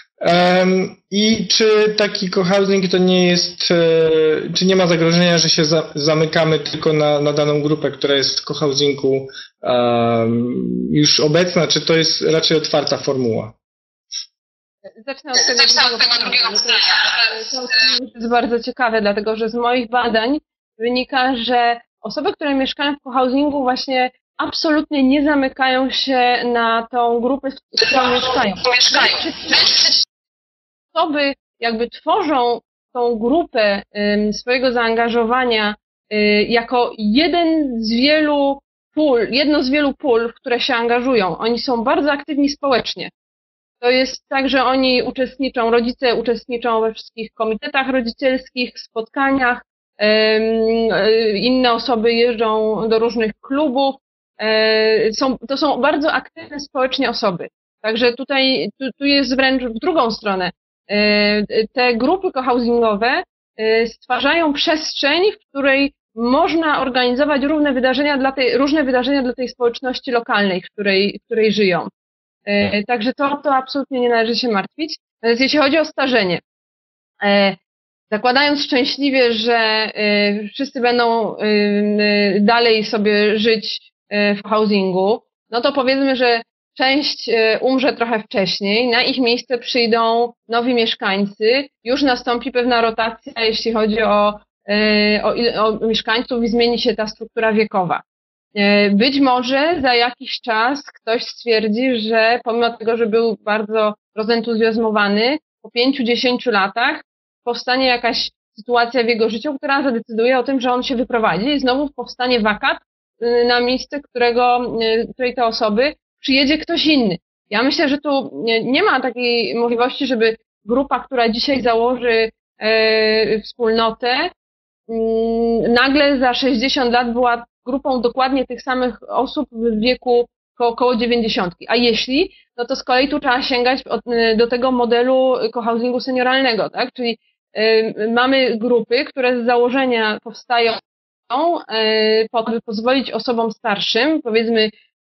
A: I czy taki cohousing to nie jest, czy nie ma zagrożenia, że się zamykamy tylko na daną grupę, która jest w cohousingu już obecna, czy to jest raczej otwarta formuła?
D: Zacznę od tego drugiego pytania. To jest bardzo ciekawe, dlatego że z moich badań wynika, że osoby, które mieszkają w cohousingu właśnie absolutnie nie zamykają się na tą grupę, w której mieszkają. Osoby jakby tworzą tą grupę swojego zaangażowania jako jedno z wielu pól, w które się angażują. Oni są bardzo aktywni społecznie. To jest tak, że oni rodzice uczestniczą we wszystkich komitetach rodzicielskich, spotkaniach, inne osoby jeżdżą do różnych klubów. To są bardzo aktywne społecznie osoby. Także tu jest wręcz w drugą stronę. Te grupy cohousingowe stwarzają przestrzeń, w której można organizować różne wydarzenia dla tej społeczności lokalnej, w której żyją. Także to absolutnie nie należy się martwić. Natomiast jeśli chodzi o starzenie, zakładając szczęśliwie, że wszyscy będą dalej sobie żyć w housingu, no to powiedzmy, że część umrze trochę wcześniej, na ich miejsce przyjdą nowi mieszkańcy, już nastąpi pewna rotacja, jeśli chodzi o mieszkańców i zmieni się ta struktura wiekowa. Być może za jakiś czas ktoś stwierdzi, że pomimo tego, że był bardzo rozentuzjazmowany, po 5-10 latach powstanie jakaś sytuacja w jego życiu, która zadecyduje o tym, że on się wyprowadzi i znowu powstanie wakat na miejsce, której te osoby przyjedzie ktoś inny. Ja myślę, że tu nie ma takiej możliwości, żeby grupa, która dzisiaj założy wspólnotę, nagle za 60 lat była grupą dokładnie tych samych osób w wieku około 90. A jeśli, no to z kolei tu trzeba sięgać do tego modelu cohousingu senioralnego, tak? Czyli mamy grupy, które z założenia powstają po to, by pozwolić osobom starszym, powiedzmy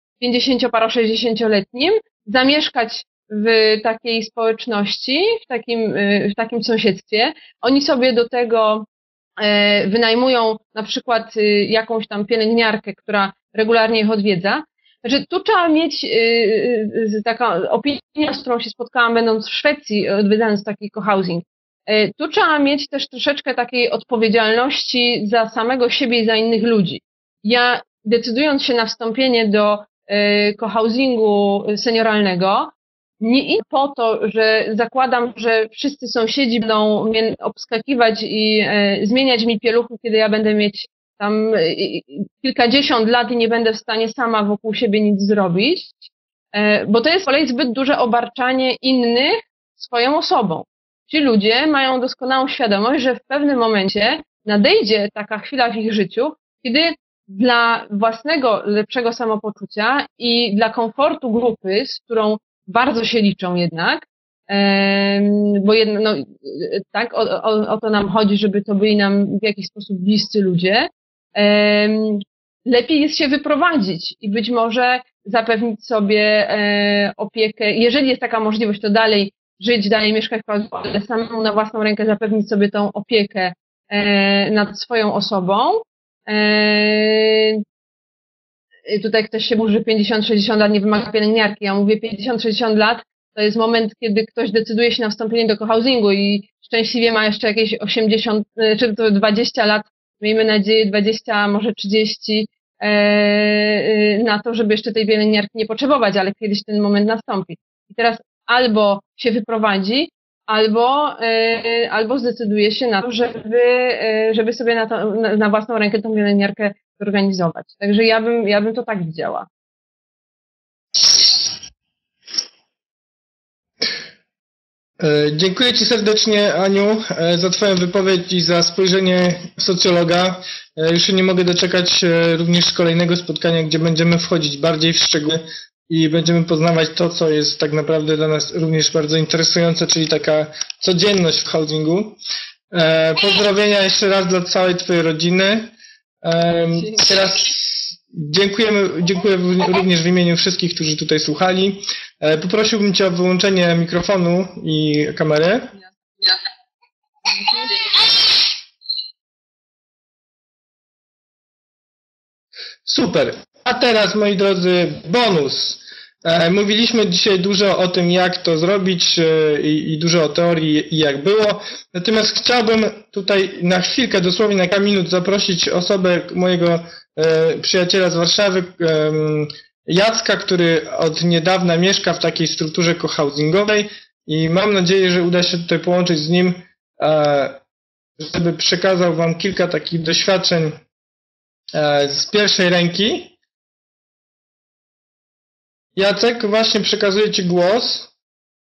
D: 50-60-letnim, zamieszkać w takiej społeczności, w takim sąsiedztwie. Oni sobie do tego wynajmują na przykład jakąś tam pielęgniarkę, która regularnie ich odwiedza. Znaczy, tu trzeba mieć taka opinia, z którą się spotkałam, będąc w Szwecji, odwiedzając taki cohousing. Tu trzeba mieć też troszeczkę takiej odpowiedzialności za samego siebie i za innych ludzi. Ja, decydując się na wstąpienie do cohousingu senioralnego, nie idę po to, że zakładam, że wszyscy sąsiedzi będą mnie obskakiwać i zmieniać mi pieluchy, kiedy ja będę mieć tam kilkadziesiąt lat i nie będę w stanie sama wokół siebie nic zrobić, bo to jest z kolei zbyt duże obarczanie innych swoją osobą. Ci ludzie mają doskonałą świadomość, że w pewnym momencie nadejdzie taka chwila w ich życiu, kiedy dla własnego lepszego samopoczucia i dla komfortu grupy, z którą bardzo się liczą jednak, bo tak, o to nam chodzi, żeby to byli nam w jakiś sposób bliscy ludzie, lepiej jest się wyprowadzić i być może zapewnić sobie opiekę, jeżeli jest taka możliwość, to dalej żyć, dalej mieszkać, ale samemu na własną rękę zapewnić sobie tą opiekę nad swoją osobą. Tutaj ktoś się mówi, że 50-60 lat nie wymaga pielęgniarki. Ja mówię 50-60 lat to jest moment, kiedy ktoś decyduje się na wstąpienie do cohousingu i szczęśliwie ma jeszcze jakieś 80 czy to 20 lat, miejmy nadzieję 20, może 30 na to, żeby jeszcze tej pielęgniarki nie potrzebować, ale kiedyś ten moment nastąpi. I teraz albo się wyprowadzi, albo zdecyduje się na to, żeby sobie na własną rękę tą pielęgniarkę zorganizować. Także ja bym to tak widziała.
A: Dziękuję Ci serdecznie, Aniu, za Twoją wypowiedź i za spojrzenie socjologa. Już się nie mogę doczekać również kolejnego spotkania, gdzie będziemy wchodzić bardziej w szczegóły i będziemy poznawać to, co jest tak naprawdę dla nas również bardzo interesujące, czyli taka codzienność w housingu. Pozdrowienia jeszcze raz dla całej Twojej rodziny. Teraz dziękuję również w imieniu wszystkich, którzy tutaj słuchali. Poprosiłbym Cię o wyłączenie mikrofonu i kamery. Super. A teraz, moi drodzy, bonus. Mówiliśmy dzisiaj dużo o tym, jak to zrobić i dużo o teorii i jak było. Natomiast chciałbym tutaj na chwilkę, dosłownie na kilka minut zaprosić osobę mojego przyjaciela z Warszawy, Jacka, który od niedawna mieszka w takiej strukturze cohousingowej i mam nadzieję, że uda się tutaj połączyć z nim, żeby przekazał Wam kilka takich doświadczeń z pierwszej ręki. Jacek, właśnie przekazuję Ci głos.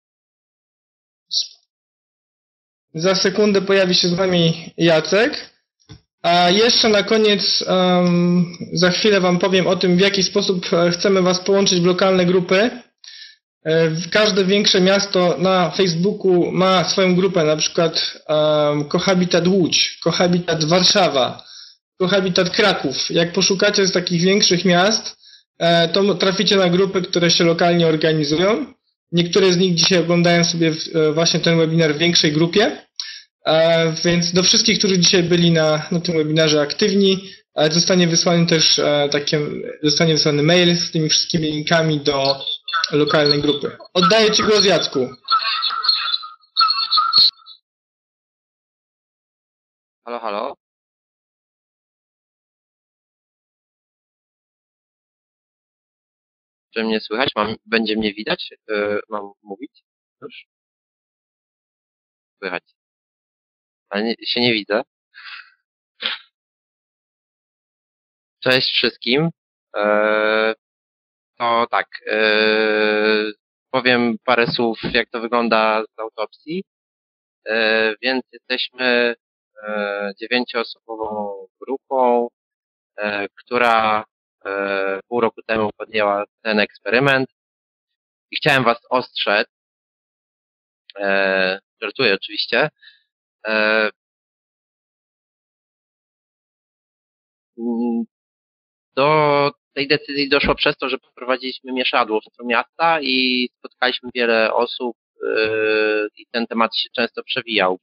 A: Za sekundę pojawi się z nami Jacek. A jeszcze na koniec za chwilę Wam powiem o tym, w jaki sposób chcemy Was połączyć w lokalne grupy. Każde większe miasto na Facebooku ma swoją grupę, na przykład Cohabitat Łódź, Cohabitat Warszawa, Cohabitat Kraków. Jak poszukacie z takich większych miast, to traficie na grupy, które się lokalnie organizują. Niektóre z nich dzisiaj oglądają sobie właśnie ten webinar w większej grupie. Więc do wszystkich, którzy dzisiaj byli na tym webinarze aktywni, zostanie wysłany mail z tymi wszystkimi linkami do lokalnej grupy. Oddaję Ci głos, Jacku.
F: Halo, halo. Czy mnie słychać? Będzie mnie widać? Mam mówić? Już? Słychać. Ale się nie widzę. Cześć wszystkim. To tak, powiem parę słów, jak to wygląda z autopsji. Więc jesteśmy 9-osobową grupą, która pół roku temu podjęła ten eksperyment. I chciałem Was ostrzec, żartuję oczywiście, do tej decyzji doszło przez to, że poprowadziliśmy mieszadło w centrum miasta i spotkaliśmy wiele osób i ten temat się często przewijał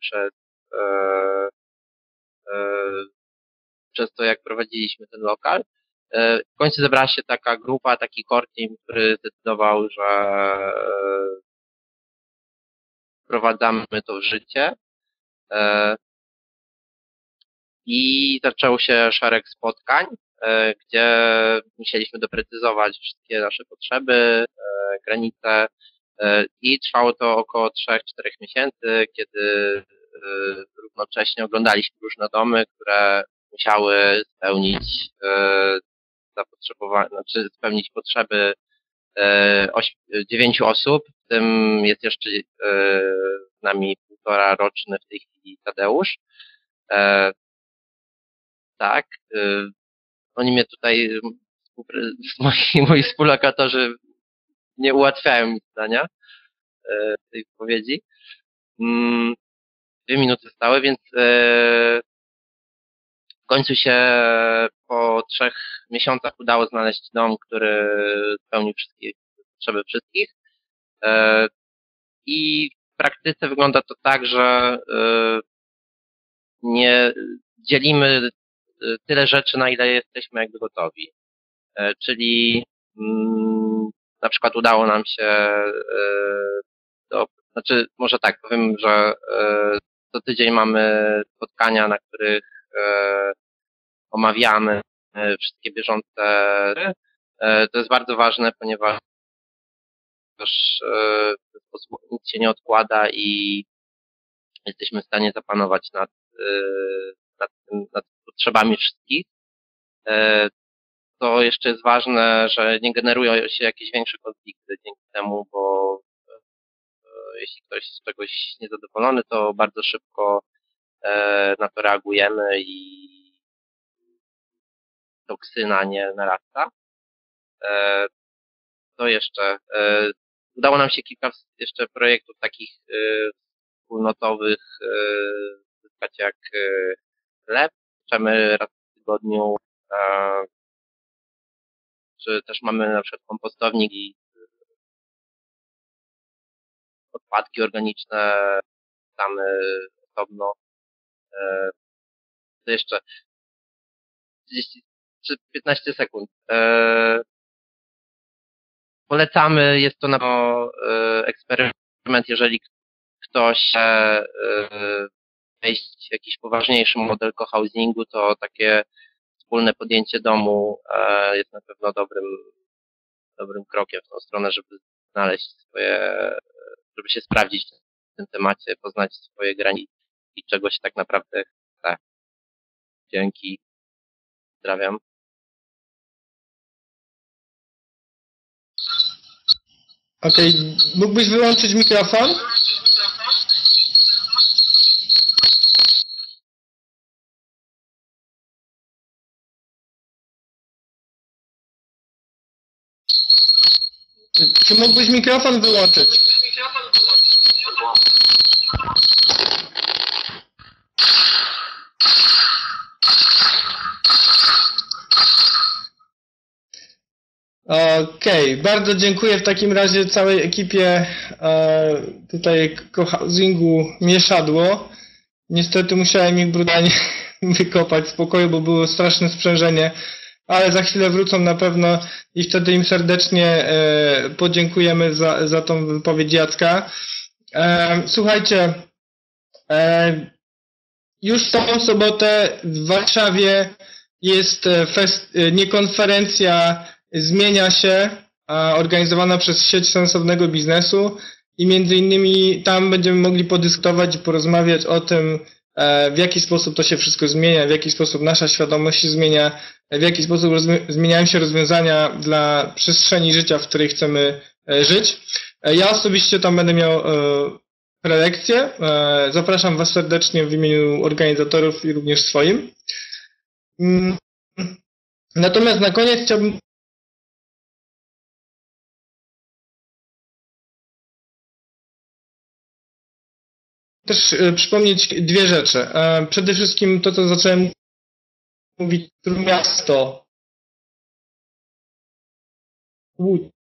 F: przez to, jak prowadziliśmy ten lokal. W końcu zebrała się taka grupa, taki core team, który zdecydował, że wprowadzamy to w życie. I zaczął się szereg spotkań, gdzie musieliśmy doprecyzować wszystkie nasze potrzeby, granice i trwało to około 3-4 miesięcy, kiedy równocześnie oglądaliśmy różne domy, które musiały spełnić zapotrzebowanie, znaczy spełnić potrzeby 9 osób, w tym jest jeszcze z nami 1,5 roczny w tej chwili Tadeusz. Tak, oni mnie tutaj, moi współlokatorzy nie ułatwiają mi zdania tej wypowiedzi. 2 minuty zostały, więc w końcu się po 3 miesiącach udało znaleźć dom, który spełnił wszystkie potrzeby wszystkich. I w praktyce wygląda to tak, że nie dzielimy tyle rzeczy, na ile jesteśmy jakby gotowi. Czyli na przykład udało nam się znaczy może tak, powiem, że co tydzień mamy spotkania, na których omawiamy wszystkie bieżące. To jest bardzo ważne, ponieważ w ten sposób nic się nie odkłada i jesteśmy w stanie zapanować nad potrzebami wszystkich. To jeszcze jest ważne, że nie generują się jakieś większe konflikty dzięki temu, bo jeśli ktoś z czegoś niezadowolony, to bardzo szybko na to reagujemy i toksyna nie narasta. To jeszcze udało nam się kilka jeszcze projektów takich wspólnotowych zyskać jak chleb. Pieczemy raz w tygodniu, czy też mamy na przykład kompostownik i odpadki organiczne tam osobno. To jeszcze 30 czy 15 sekund. Polecamy, jest to na pewno eksperyment, jeżeli ktoś chce wejść w jakiś poważniejszy model cohousingu, to takie wspólne podjęcie domu jest na pewno dobrym krokiem w tą stronę, żeby znaleźć żeby się sprawdzić w tym temacie, poznać swoje granice i czego się tak naprawdę chce. Dzięki. Pozdrawiam.
A: Okej, mógłbyś wyłączyć mikrofon? Czy mógłbyś mikrofon wyłączyć? Okej, bardzo dziękuję w takim razie całej ekipie tutaj cohousingu Mieszadło. Niestety musiałem ich brutalnie wykopać z pokoju, bo było straszne sprzężenie, ale za chwilę wrócą na pewno i wtedy im serdecznie podziękujemy za tą wypowiedź Jacka. Słuchajcie, już w tą sobotę w Warszawie jest nie konferencja Zmienia się, organizowana przez sieć sensownego biznesu i między innymi tam będziemy mogli podyskutować i porozmawiać o tym, w jaki sposób to się wszystko zmienia, w jaki sposób nasza świadomość się zmienia, w jaki sposób zmieniają się rozwiązania dla przestrzeni życia, w której chcemy żyć. Ja osobiście tam będę miał prelekcję. Zapraszam Was serdecznie w imieniu organizatorów i również swoim. Natomiast na koniec chciałbym też przypomnieć dwie rzeczy. Przede wszystkim to, co zacząłem mówić, Trójmiasto, Łódź,